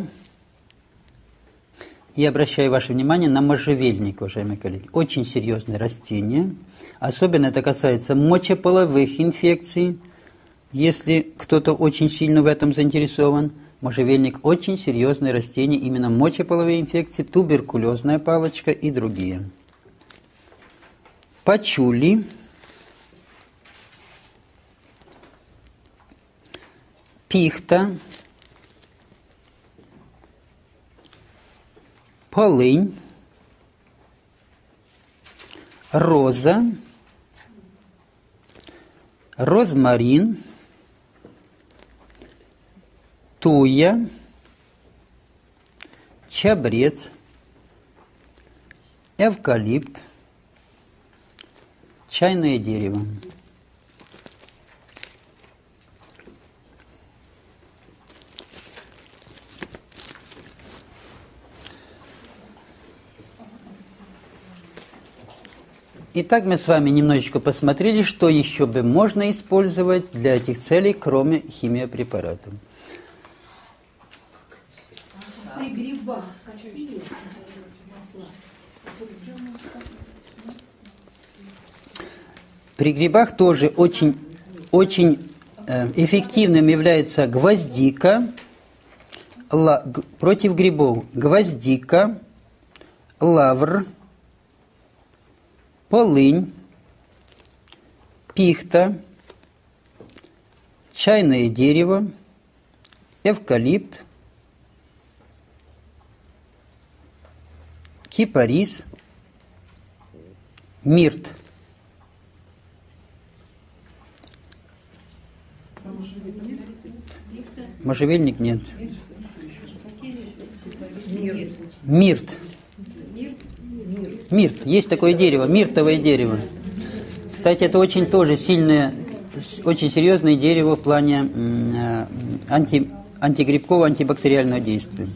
Speaker 1: Я обращаю ваше внимание на можжевельник, уважаемые коллеги. Очень серьезное растение. Особенно это касается мочеполовых инфекций, если кто-то очень сильно в этом заинтересован. Можжевельник очень серьезное растение, именно мочеполовые инфекции, туберкулезная палочка и другие. Пачули, пихта, полынь, роза, розмарин, туя, чабрец, эвкалипт, чайное дерево. Итак, мы с вами немножечко посмотрели, что еще бы можно использовать для этих целей, кроме химиопрепаратов.
Speaker 2: При грибах
Speaker 1: При грибах тоже очень эффективным является гвоздика, против грибов гвоздика, лавр, полынь, пихта, чайное дерево, эвкалипт, кипарис, мирт. Можжевельник нет. Мирт. Мирт. Есть такое дерево, миртовое дерево. Кстати, это очень тоже сильное, очень серьезное дерево в плане антигрибкового, антибактериального действия.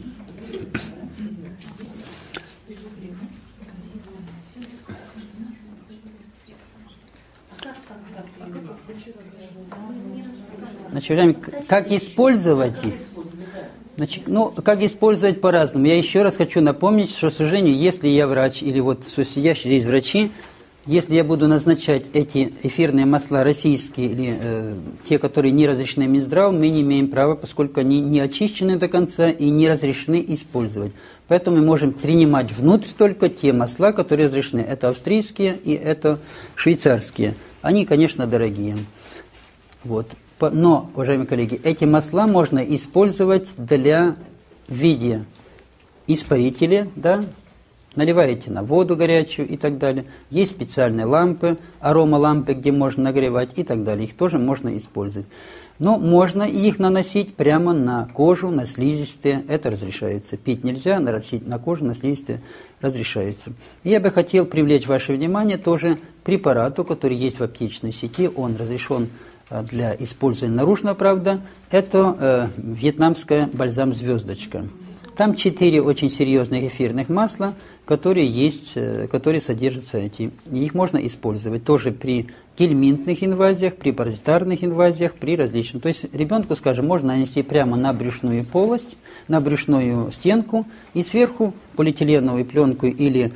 Speaker 1: Значит, как использовать их? Значит, как использовать по-разному. Я еще раз хочу напомнить, что, к сожалению, если я врач, или вот сидящие здесь врачи, если я буду назначать эти эфирные масла российские, или те, которые не разрешены Минздравом, мы не имеем права, поскольку они не очищены до конца и не разрешены использовать. Поэтому мы можем принимать внутрь только те масла, которые разрешены. Это австрийские и это швейцарские. Они, конечно, дорогие. Вот. Но, уважаемые коллеги, эти масла можно использовать в виде испарителя, да? Наливаете на воду горячую и так далее. Есть специальные лампы, аромалампы, где можно нагревать и так далее. Их тоже можно использовать. Но можно их наносить прямо на кожу, на слизистые. Это разрешается. Пить нельзя, наносить на кожу, на слизистые разрешается. И я бы хотел привлечь ваше внимание тоже к препарату, который есть в аптечной сети. Он разрешен для использования наружно, правда. Это вьетнамская бальзам «Звездочка». Там 4 очень серьезных эфирных масла, которые содержатся эти. И их можно использовать тоже при гельминтных инвазиях, при паразитарных инвазиях, при различных. То есть ребенку, скажем, можно нанести прямо на брюшную полость, на брюшную стенку и сверху полиэтиленовую пленку или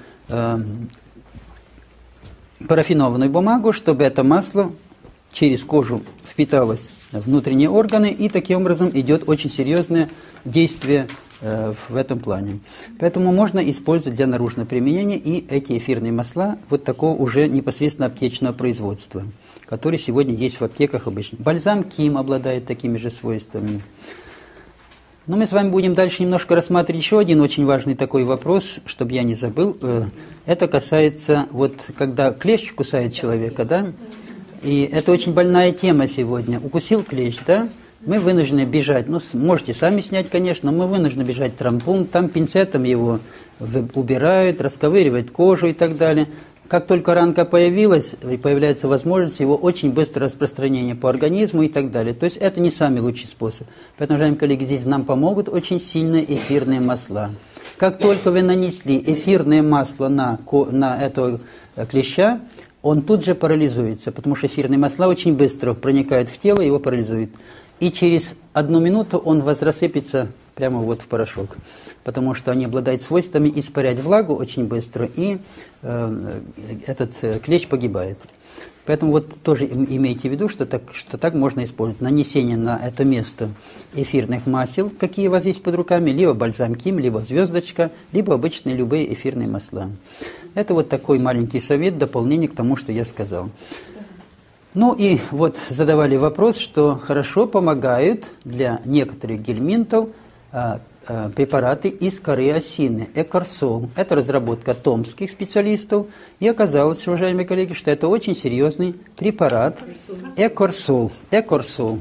Speaker 1: парафинованную бумагу, чтобы это масло через кожу впиталось в внутренние органы, и таким образом идет очень серьезное действие в этом плане. Поэтому можно использовать для наружного применения и эти эфирные масла вот такого уже непосредственно аптечного производства, которые сегодня есть в аптеках обычно. Бальзам Ким обладает такими же свойствами. Но мы с вами будем дальше немножко рассматривать еще один очень важный такой вопрос, чтобы я не забыл. Это касается, вот когда клещ кусает человека, да, и это очень больная тема сегодня. Укусил клещ, да? Мы вынуждены бежать, можете сами снять, конечно, но мы вынуждены бежать в травмпункт, там пинцетом его убирают, расковыривают кожу и так далее. Как только ранка появилась, и появляется возможность его очень быстрое распространение по организму и так далее. То есть это не самый лучший способ. Поэтому, уважаемые коллеги, здесь нам помогут очень сильные эфирные масла. Как только вы нанесли эфирное масло на этого клеща, он тут же парализуется, потому что эфирные масла очень быстро проникают в тело и его парализуют. И через 1 минуту он рассыпется прямо вот в порошок, потому что они обладают свойствами испарять влагу очень быстро, и этот клещ погибает. Поэтому вот тоже имейте в виду, что так можно использовать. Нанесение на это место эфирных масел, какие у вас есть под руками, либо бальзам Ким, либо звездочка, либо обычные любые эфирные масла. Это вот такой маленький совет, дополнение к тому, что я сказал. Ну и вот задавали вопрос, что хорошо помогают для некоторых гельминтов препараты из коры осины, экорсол. Это разработка томских специалистов. И оказалось, уважаемые коллеги, что это очень серьезный препарат. Экорсол. Экорсол.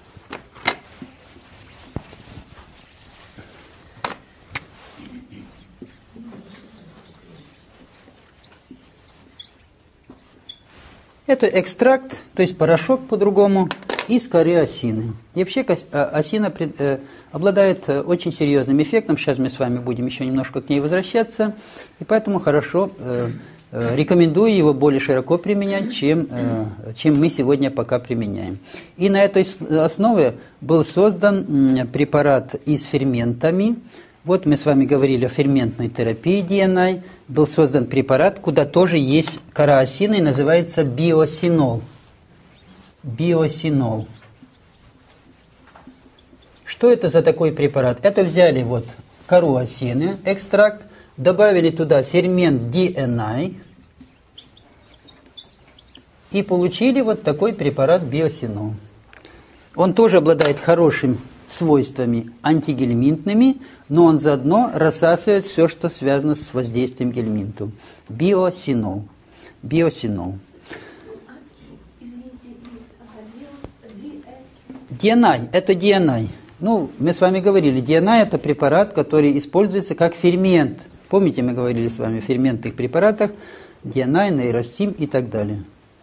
Speaker 1: Это экстракт, то есть порошок по-другому, из коры осины. И вообще осина обладает очень серьезным эффектом. Сейчас мы с вами будем еще немножко к ней возвращаться. И поэтому хорошо рекомендую его более широко применять, чем мы сегодня пока применяем. И на этой основе был создан препарат и с ферментами. Вот мы с вами говорили о ферментной терапии DNI. Был создан препарат, куда тоже есть кора осины, и называется биосинол. Биосинол. Что это за такой препарат? Это взяли вот кору осины, экстракт, добавили туда фермент DNI и получили вот такой препарат биосинол. Он тоже обладает хорошими свойствами антигельминтными, но он заодно рассасывает все, что связано с воздействием гельминту. Биосинол. Биосинол. DNI. Это DNI. Ну, мы с вами говорили, DNI – это препарат, который используется как фермент. Помните, мы говорили с вами о ферментных препаратах, DNI, нейростим и так далее.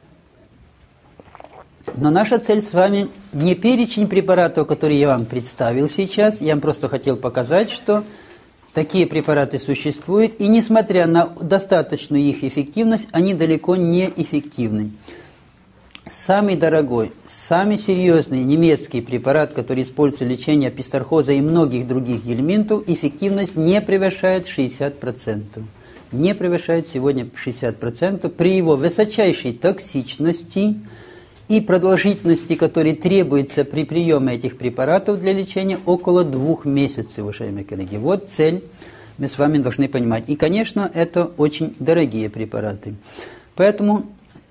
Speaker 1: Но наша цель с вами не перечень препаратов, которые я вам представил сейчас. Я вам просто хотел показать, что такие препараты существуют, и несмотря на достаточную их эффективность, они далеко не эффективны. Самый дорогой, самый серьезный немецкий препарат, который используется для лечения аписторхоза и многих других гельминтов, эффективность не превышает 60%. Не превышает сегодня 60% при его высочайшей токсичности и продолжительности, которая требуется при приеме этих препаратов для лечения, около 2 месяцев, уважаемые коллеги. Вот цель, мы с вами должны понимать. И, конечно, это очень дорогие препараты. Поэтому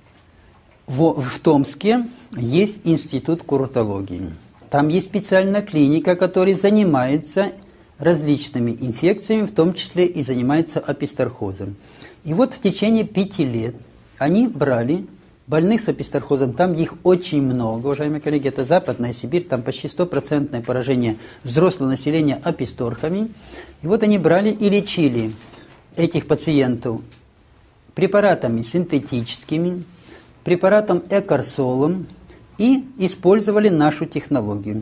Speaker 1: в Томске есть институт курортологии. Там есть специальная клиника, которая занимается различными инфекциями, в том числе и занимается аписторхозом. И вот в течение 5 лет они брали больных с аписторхозом, там их очень много, уважаемые коллеги, это Западная Сибирь, там почти 100% поражение взрослого населения аписторхами. И вот они брали и лечили этих пациентов препаратами синтетическими, препаратом экорсолом и использовали нашу технологию.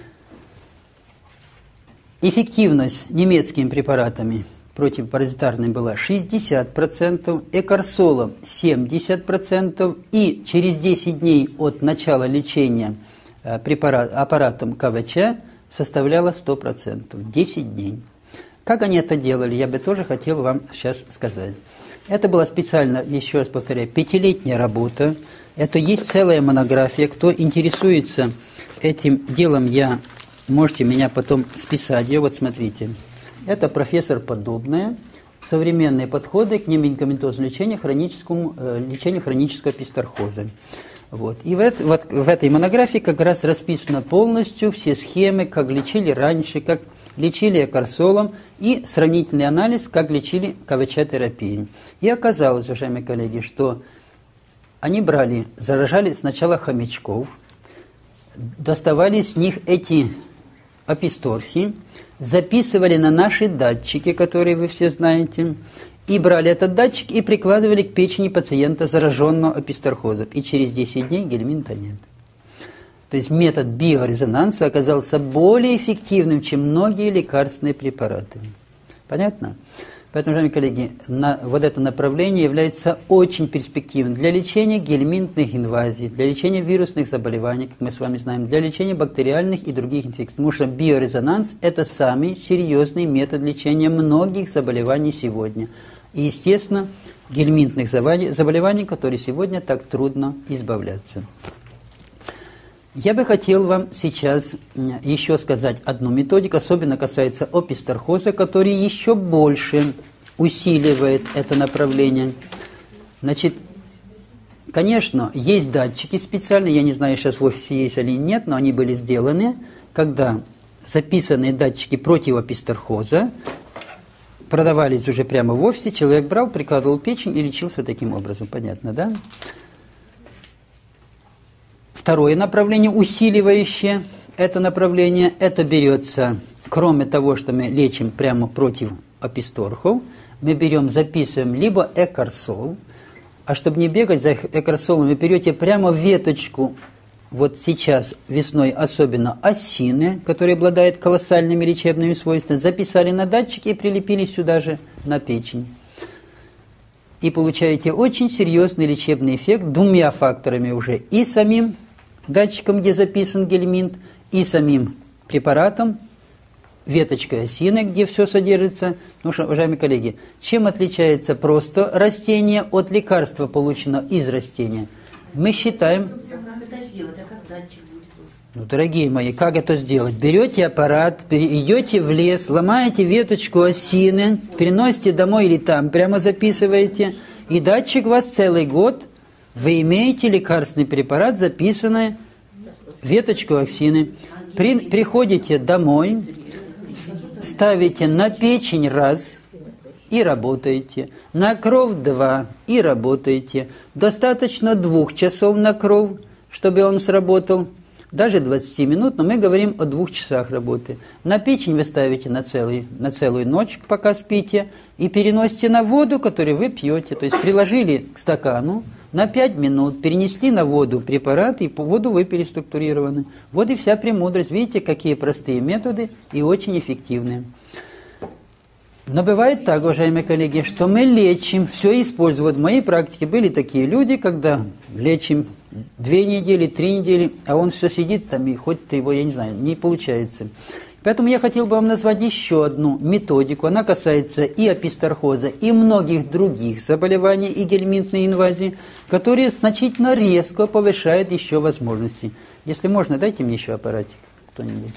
Speaker 1: Эффективность немецкими препаратами противопаразитарной была 60%, экорсолом 70%, и через 10 дней от начала лечения аппаратом КВЧ составляла 100%. 10 дней. Как они это делали, я бы тоже хотел вам сейчас сказать. Это была специально, еще раз повторяю, 5-летняя работа. Это есть целая монография. Кто интересуется этим делом, можете меня потом списать. Вот смотрите. Это профессор Подобная. Современные подходы к немедикаментозному лечению хронического аписторхоза. Вот. И в этой монографии как раз расписано полностью все схемы, как лечили раньше, как лечили экорсолом, и сравнительный анализ, как лечили КВЧ-терапией. И оказалось, уважаемые коллеги, что они заражали сначала хомячков, доставали с них эти аписторхи, записывали на наши датчики, которые вы все знаете, и брали этот датчик и прикладывали к печени пациента, зараженного аписторхозом. И через 10 дней гельминта нет. То есть метод биорезонанса оказался более эффективным, чем многие лекарственные препараты. Понятно? Поэтому, уважаемые коллеги, вот это направление является очень перспективным для лечения гельминтных инвазий, для лечения вирусных заболеваний, как мы с вами знаем, для лечения бактериальных и других инфекций. Потому что биорезонанс – это самый серьезный метод лечения многих заболеваний сегодня. И, естественно, гельминтных заболеваний, которые сегодня так трудно избавляться. Я бы хотел вам сейчас еще сказать одну методику, особенно касается описторхоза, который еще больше усиливает это направление. Значит, конечно, есть датчики специальные, я не знаю, сейчас в офисе есть или нет, но они были сделаны, когда записанные датчики против описторхоза продавались уже прямо в офисе, человек брал, прикладывал печень и лечился таким образом. Понятно, да? Второе направление, усиливающее это направление, это берется, кроме того, что мы лечим прямо против описторхов, мы берем, записываем либо экарсол, а чтобы не бегать за экарсолом, вы берете прямо веточку, вот сейчас весной особенно осины, которая обладает колоссальными лечебными свойствами, записали на датчик и прилепили сюда же на печень. И получаете очень серьезный лечебный эффект двумя факторами уже, и самим датчиком, где записан гельминт, и самим препаратом, веточкой осины, где все содержится. Потому что, уважаемые коллеги, чем отличается просто растение от лекарства, полученного из растения? Мы считаем...
Speaker 3: Как это сделать, а как датчик будет?
Speaker 1: Ну, дорогие мои, как это сделать? Берете аппарат, идете в лес, ломаете веточку осины, переносите домой или там, прямо записываете, и датчик у вас целый год, вы имеете лекарственный препарат, записанный веточку осины. Приходите домой, ставите на печень раз и работаете, на кровь 2 и работаете. Достаточно 2 часов на кровь, чтобы он сработал. Даже 20 минут, но мы говорим о 2 часах работы. На печень вы ставите на целую ночь, пока спите, и переносите на воду, которую вы пьете. То есть приложили к стакану, на 5 минут перенесли на воду препарат, и воду выпили структурированно. Вот и вся премудрость. Видите, какие простые методы и очень эффективные. Но бывает так, уважаемые коллеги, что мы лечим, все используем. Вот в моей практике были такие люди, когда лечим 2 недели, 3 недели, а он все сидит там, и хоть ты его, я не знаю, не получается. Поэтому я хотел бы вам назвать еще одну методику. Она касается и описторхоза, и многих других заболеваний, и гельминтной инвазии, которые значительно резко повышают еще возможности. Если можно, дайте мне еще аппаратик кто-нибудь.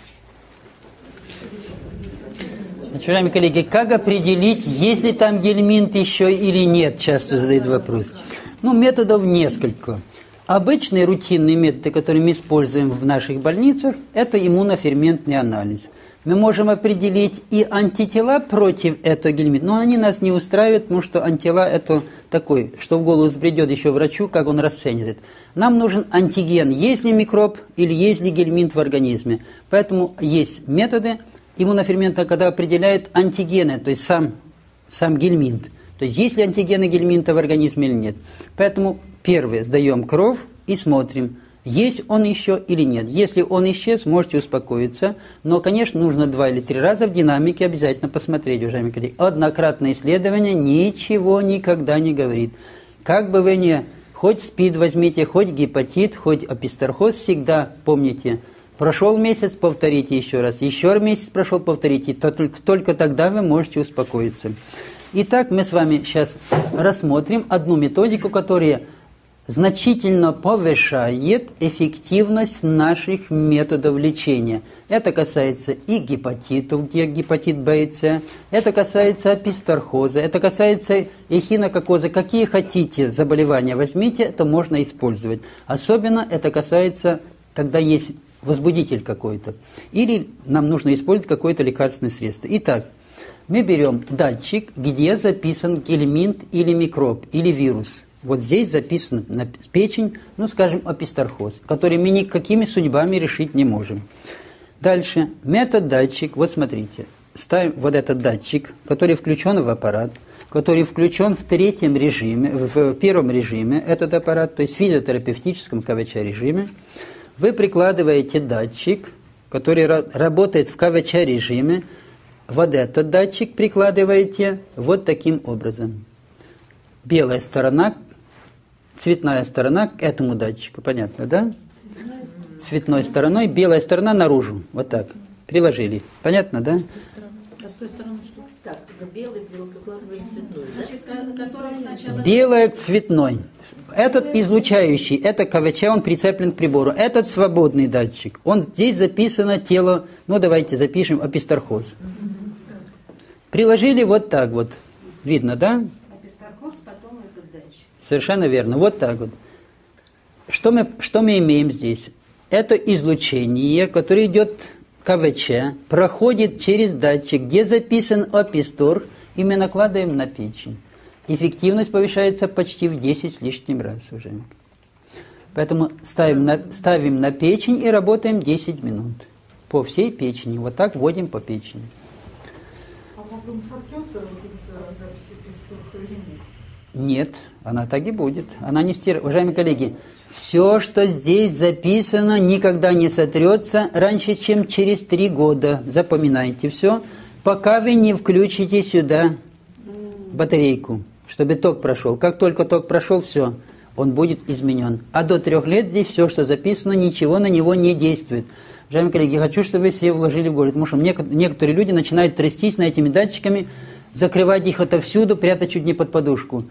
Speaker 1: Значит, уважаемые коллеги, как определить, есть ли там гельминт еще или нет, часто задают вопрос. Ну, методов несколько. Обычные рутинные методы, которые мы используем в наших больницах, это иммуноферментный анализ. Мы можем определить и антитела против этого гельминта, но они нас не устраивают, потому что антитела это такой, что в голову взбредет еще врачу, как он расценит это. Нам нужен антиген, есть ли микроб или есть ли гельминт в организме. Поэтому есть методы иммунофермента, когда определяет антигены, то есть сам гельминт. То есть есть ли антигены гельминта в организме или нет. Поэтому первое, сдаем кровь и смотрим, есть он еще или нет. Если он исчез, можете успокоиться. Но, конечно, нужно 2 или 3 раза в динамике обязательно посмотреть, уважаемые коллеги. Однократное исследование ничего никогда не говорит. Как бы вы ни, хоть СПИД возьмите, хоть гепатит, хоть описторхоз, всегда помните, прошел месяц, повторите еще месяц прошел, повторите. Только тогда вы можете успокоиться. Итак, мы с вами сейчас рассмотрим одну методику, которая значительно повышает эффективность наших методов лечения. Это касается и гепатитов, где гепатит Б и С, это касается описторхоза, это касается эхинококоза. Какие хотите заболевания возьмите, это можно использовать. Особенно это касается, когда есть возбудитель какой-то. Или нам нужно использовать какое-то лекарственное средство. Итак, мы берем датчик, где записан гельминт или микроб, или вирус. Вот здесь записан на печень, ну, скажем, описторхоз, который мы никакими судьбами решить не можем. Дальше, метод-датчик, вот смотрите, ставим вот этот датчик, который включен в аппарат, который включен в третьем режиме, в первом режиме этот аппарат, то есть в физиотерапевтическом КВЧ-режиме. Вы прикладываете датчик, который работает в КВЧ-режиме, вот этот датчик прикладываете вот таким образом. Белая сторона, цветная сторона к этому датчику. Понятно, да? Цветной стороной, белая сторона наружу. Вот так. Приложили. Понятно, да?
Speaker 3: А с той стороны что? Так, белый прикладываем цветной, да?
Speaker 2: Который сначала...
Speaker 1: Белое к цветной. Этот излучающий, это КВЧ, он прицеплен к прибору. Этот свободный датчик. Он здесь записано тело, ну давайте запишем апистархоз. Приложили вот так вот. Видно, да?
Speaker 2: Апистархоз, потом этот датчик.
Speaker 1: Совершенно верно. Вот так вот. Что мы имеем здесь? Это излучение, которое идет КВЧ, проходит через датчик, где записан апистор, и мы накладываем на печень. Эффективность повышается почти в 10 с лишним раз уже. Поэтому ставим на печень и работаем 10 минут. По всей печени. Вот так вводим по печени.
Speaker 4: А потом сотрется вот эта запись апистарха или нет?
Speaker 1: Нет, она так и будет. Она не стирается. Уважаемые коллеги, все, что здесь записано, никогда не сотрется раньше, чем через 3 года. Запоминайте все, пока вы не включите сюда батарейку, чтобы ток прошел. Как только ток прошел, все, он будет изменен. А до 3 лет здесь все, что записано, ничего на него не действует. Уважаемые коллеги, я хочу, чтобы вы все вложили в голову, потому что некоторые люди начинают трястись на этими датчиками, закрывать их отовсюду, прятать чуть не под подушку.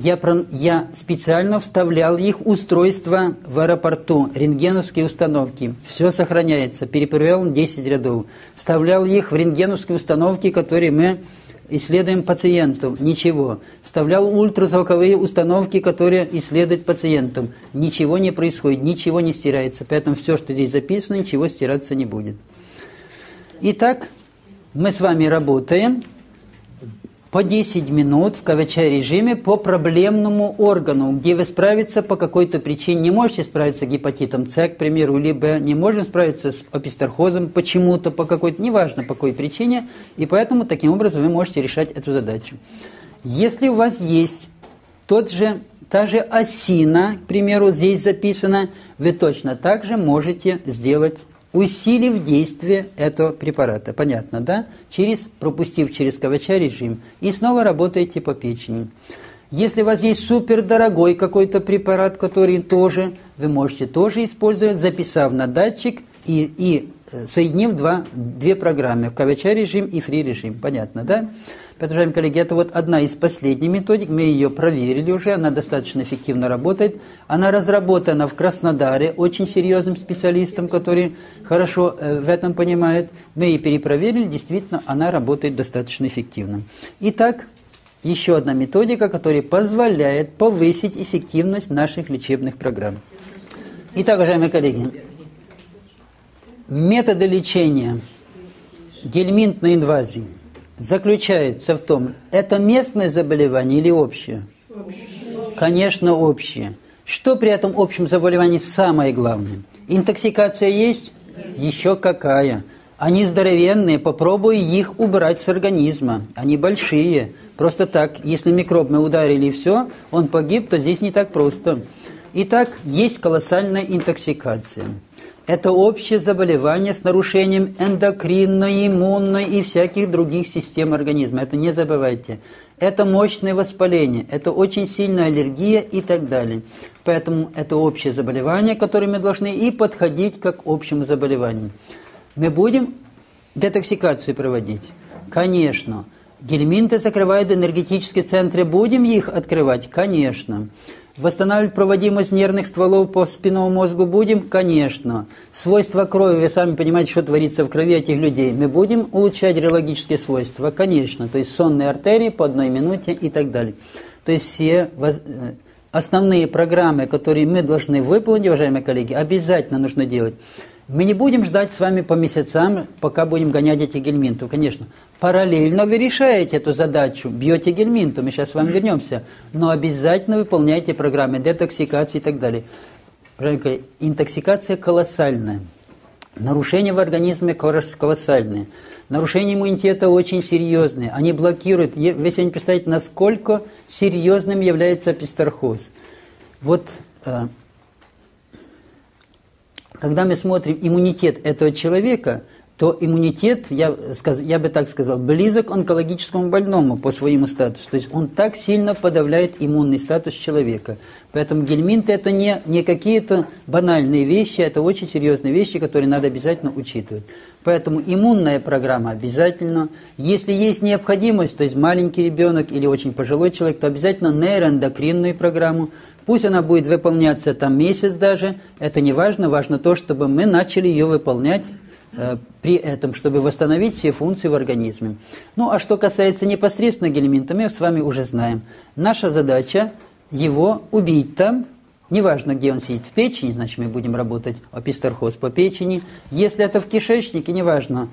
Speaker 1: Я специально вставлял их устройства в аэропорту, рентгеновские установки. Все сохраняется. Перепроверял 10 рядов. Вставлял их в рентгеновские установки, которые мы исследуем пациентов. Ничего. Вставлял ультразвуковые установки, которые исследуют пациентов. Ничего не происходит, ничего не стирается. Поэтому все, что здесь записано, ничего стираться не будет. Итак, мы с вами работаем по 10 минут в КВЧ-режиме по проблемному органу, где вы справиться по какой-то причине не можете справиться с гепатитом С, к примеру, либо не можем справиться с апистархозом почему-то, по какой-то, неважно по какой причине, и поэтому таким образом вы можете решать эту задачу. Если у вас есть та же осина, к примеру, здесь записано, вы точно так же можете сделать, усилив действие этого препарата. Понятно, да? Пропустив через КВЧ-режим. И снова работаете по печени. Если у вас есть супердорогой какой-то препарат, который вы можете тоже использовать, записав на датчик и соединив две программы, в КВЧ-режим и фри-режим. Понятно, да? Уважаемые коллеги, это вот одна из последних методик, мы ее проверили уже, она достаточно эффективно работает. Она разработана в Краснодаре очень серьезным специалистом, который хорошо в этом понимает. Мы ее перепроверили, действительно, она работает достаточно эффективно. Итак, еще одна методика, которая позволяет повысить эффективность наших лечебных программ. Итак, уважаемые коллеги, методы лечения гельминтной инвазии заключается в том, это местное заболевание или общее? Конечно, общее. Что при этом общем заболевании самое главное? Интоксикация есть? Еще какая. Они здоровенные, попробуй их убрать с организма. Они большие. Просто так, если микроб мы ударили и все, он погиб, то здесь не так просто. Итак, есть колоссальная интоксикация. Это общее заболевание с нарушением эндокринной, иммунной и всяких других систем организма. Это не забывайте. Это мощное воспаление, это очень сильная аллергия и так далее. Поэтому это общее заболевание, которое мы должны и подходить как к общему заболеванию. Мы будем детоксикацию проводить? Конечно. Гельминты закрывают энергетические центры. Будем их открывать? Конечно. Восстанавливать проводимость нервных стволов по спинному мозгу будем? Конечно. Свойства крови, вы сами понимаете, что творится в крови этих людей. Мы будем улучшать реологические свойства? Конечно. То есть сонные артерии по 1 минуте и так далее. То есть все основные программы, которые мы должны выполнить, уважаемые коллеги, обязательно нужно делать. Мы не будем ждать с вами по месяцам, пока будем гонять этих гельминтов, конечно. Параллельно вы решаете эту задачу, бьете гельминту, мы сейчас с вами вернемся, но обязательно выполняйте программы детоксикации и так далее. Интоксикация колоссальная, нарушения в организме колоссальные, нарушения иммунитета очень серьезные, они блокируют, вы себе не представляете, насколько серьезным является апистархоз. Вот... Когда мы смотрим иммунитет этого человека, то иммунитет, я бы так сказал, близок к онкологическому больному по своему статусу. То есть он так сильно подавляет иммунный статус человека. Поэтому гельминты – это не какие-то банальные вещи, это очень серьезные вещи, которые надо обязательно учитывать. Поэтому иммунная программа обязательно. Если есть необходимость, то есть маленький ребенок или очень пожилой человек, то обязательно нейроэндокринную программу. Пусть она будет выполняться там месяц даже, это не важно, важно то, чтобы мы начали ее выполнять при этом, чтобы восстановить все функции в организме. Ну, а что касается непосредственно гельминта, мы с вами уже знаем. Наша задача его убить там, неважно, где он сидит, в печени, значит, мы будем работать описторхоз по печени. Если это в кишечнике, неважно,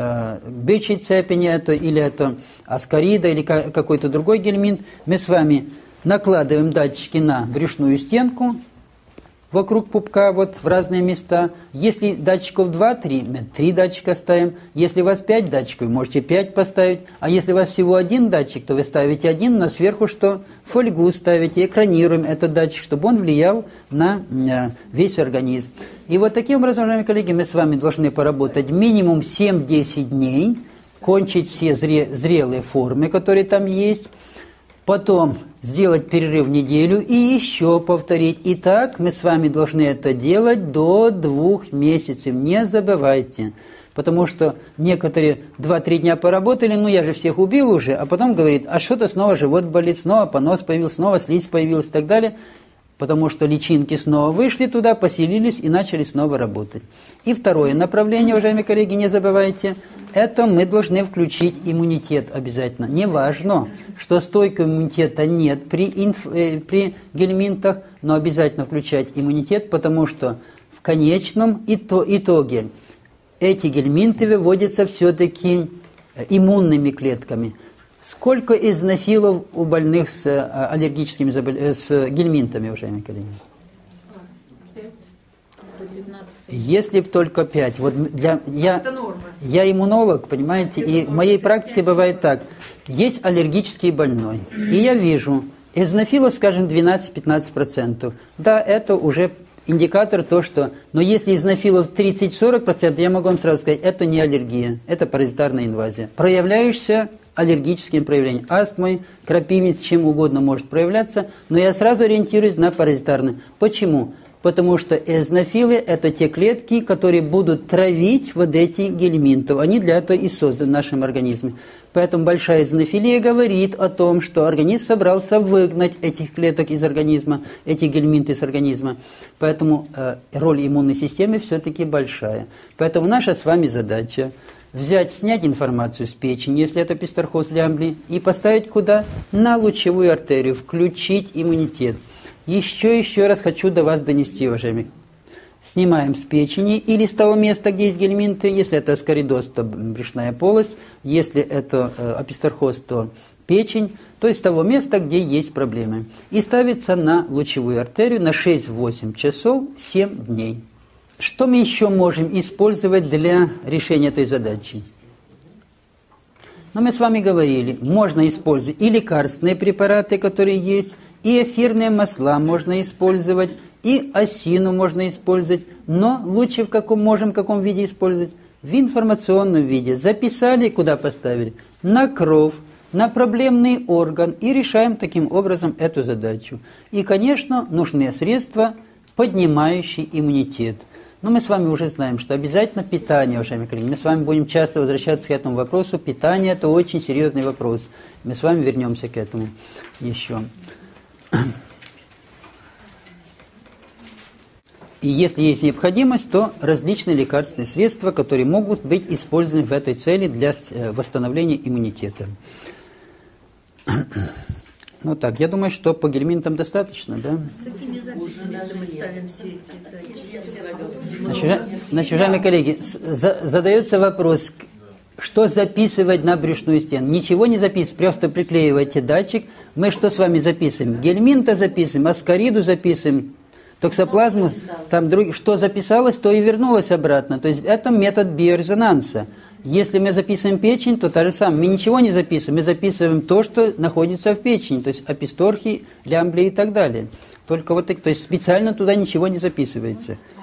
Speaker 1: бычий цепень это, или это аскарида, или какой-то другой гельминт, мы с вами накладываем датчики на брюшную стенку, вокруг пупка, вот в разные места. Если датчиков 2-3, мы 3 датчика ставим. Если у вас 5 датчиков, можете 5 поставить. А если у вас всего 1 датчик, то вы ставите 1, но сверху что? Фольгу ставите, экранируем этот датчик, чтобы он влиял на весь организм. И вот таким образом, уважаемые коллеги, мы с вами должны поработать минимум 7-10 дней, кончить все зрелые формы, которые там есть. Потом сделать перерыв в неделю и еще повторить. И так мы с вами должны это делать до 2 месяцев. Не забывайте. Потому что некоторые 2-3 дня поработали, ну я же всех убил уже, а потом говорит, а что-то снова живот болит, снова понос появился, снова слизь появилась и так далее. Потому что личинки снова вышли туда, поселились и начали снова работать. И второе направление, уважаемые коллеги, не забывайте, это мы должны включить иммунитет обязательно. Не важно, что стойкого иммунитета нет при гельминтах, но обязательно включать иммунитет, потому что в конечном итоге эти гельминты выводятся все-таки иммунными клетками. Сколько эозинофилов у больных с аллергическими с гельминтами, уважаемые коллеги?
Speaker 3: 5.
Speaker 1: Если бы только 5. Вот я иммунолог, понимаете, и в моей практике бывает так. Есть аллергический больной, и я вижу эозинофилов, скажем, 12-15%. Да, это уже индикатор то, что... Но если эозинофилов 30-40%, я могу вам сразу сказать, это не аллергия, это паразитарная инвазия. Проявляющаяся аллергическим проявлением. Астмой, крапивниц, чем угодно может проявляться, но я сразу ориентируюсь на паразитарную. Почему? Потому что эозинофилы – это те клетки, которые будут травить вот эти гельминты. Они для этого и созданы в нашем организме. Поэтому большая эозинофилия говорит о том, что организм собрался выгнать этих клеток из организма, эти гельминты из организма. Поэтому роль иммунной системы все-таки большая. Поэтому наша с вами задача снять информацию с печени, если это писторхоз лямбли, и поставить куда? На лучевую артерию, включить иммунитет. Еще раз хочу до вас донести, уважаемые. Снимаем с печени или с того места, где есть гельминты. Если это аскаридоз, то брюшная полость. Если это описторхоз, то печень. То есть с того места, где есть проблемы. И ставится на лучевую артерию на 6-8 часов 7 дней. Что мы еще можем использовать для решения этой задачи? Но мы с вами говорили, можно использовать и лекарственные препараты, которые есть, и эфирные масла можно использовать, и осину можно использовать, но лучше в каком виде использовать? В информационном виде. Записали, куда поставили? На кровь, на проблемный орган, и решаем таким образом эту задачу. И, конечно, нужны средства, поднимающие иммунитет. Но мы с вами уже знаем, что обязательно питание, уважаемые коллеги. Мы с вами будем часто возвращаться к этому вопросу. Питание – это очень серьезный вопрос. Мы с вами вернемся к этому еще. И если есть необходимость, то различные лекарственные средства, которые могут быть использованы в этой цели для восстановления иммунитета. Ну так, я думаю, что по гельминтам достаточно, да?
Speaker 3: С какими записями мы ставим все эти?
Speaker 1: Значит, уважаемые коллеги, задается вопрос, что записывать на брюшную стену? Ничего не записывать, просто приклеивайте датчик. Мы что с вами записываем? Гельминта записываем, аскариду записываем, токсоплазму, там что записалось, то и вернулось обратно. То есть это метод биорезонанса. Если мы записываем печень, то та же самая. Мы ничего не записываем, мы записываем то, что находится в печени, то есть описторхи, лямбли и так далее. Только вот так, то есть специально туда ничего не записывается.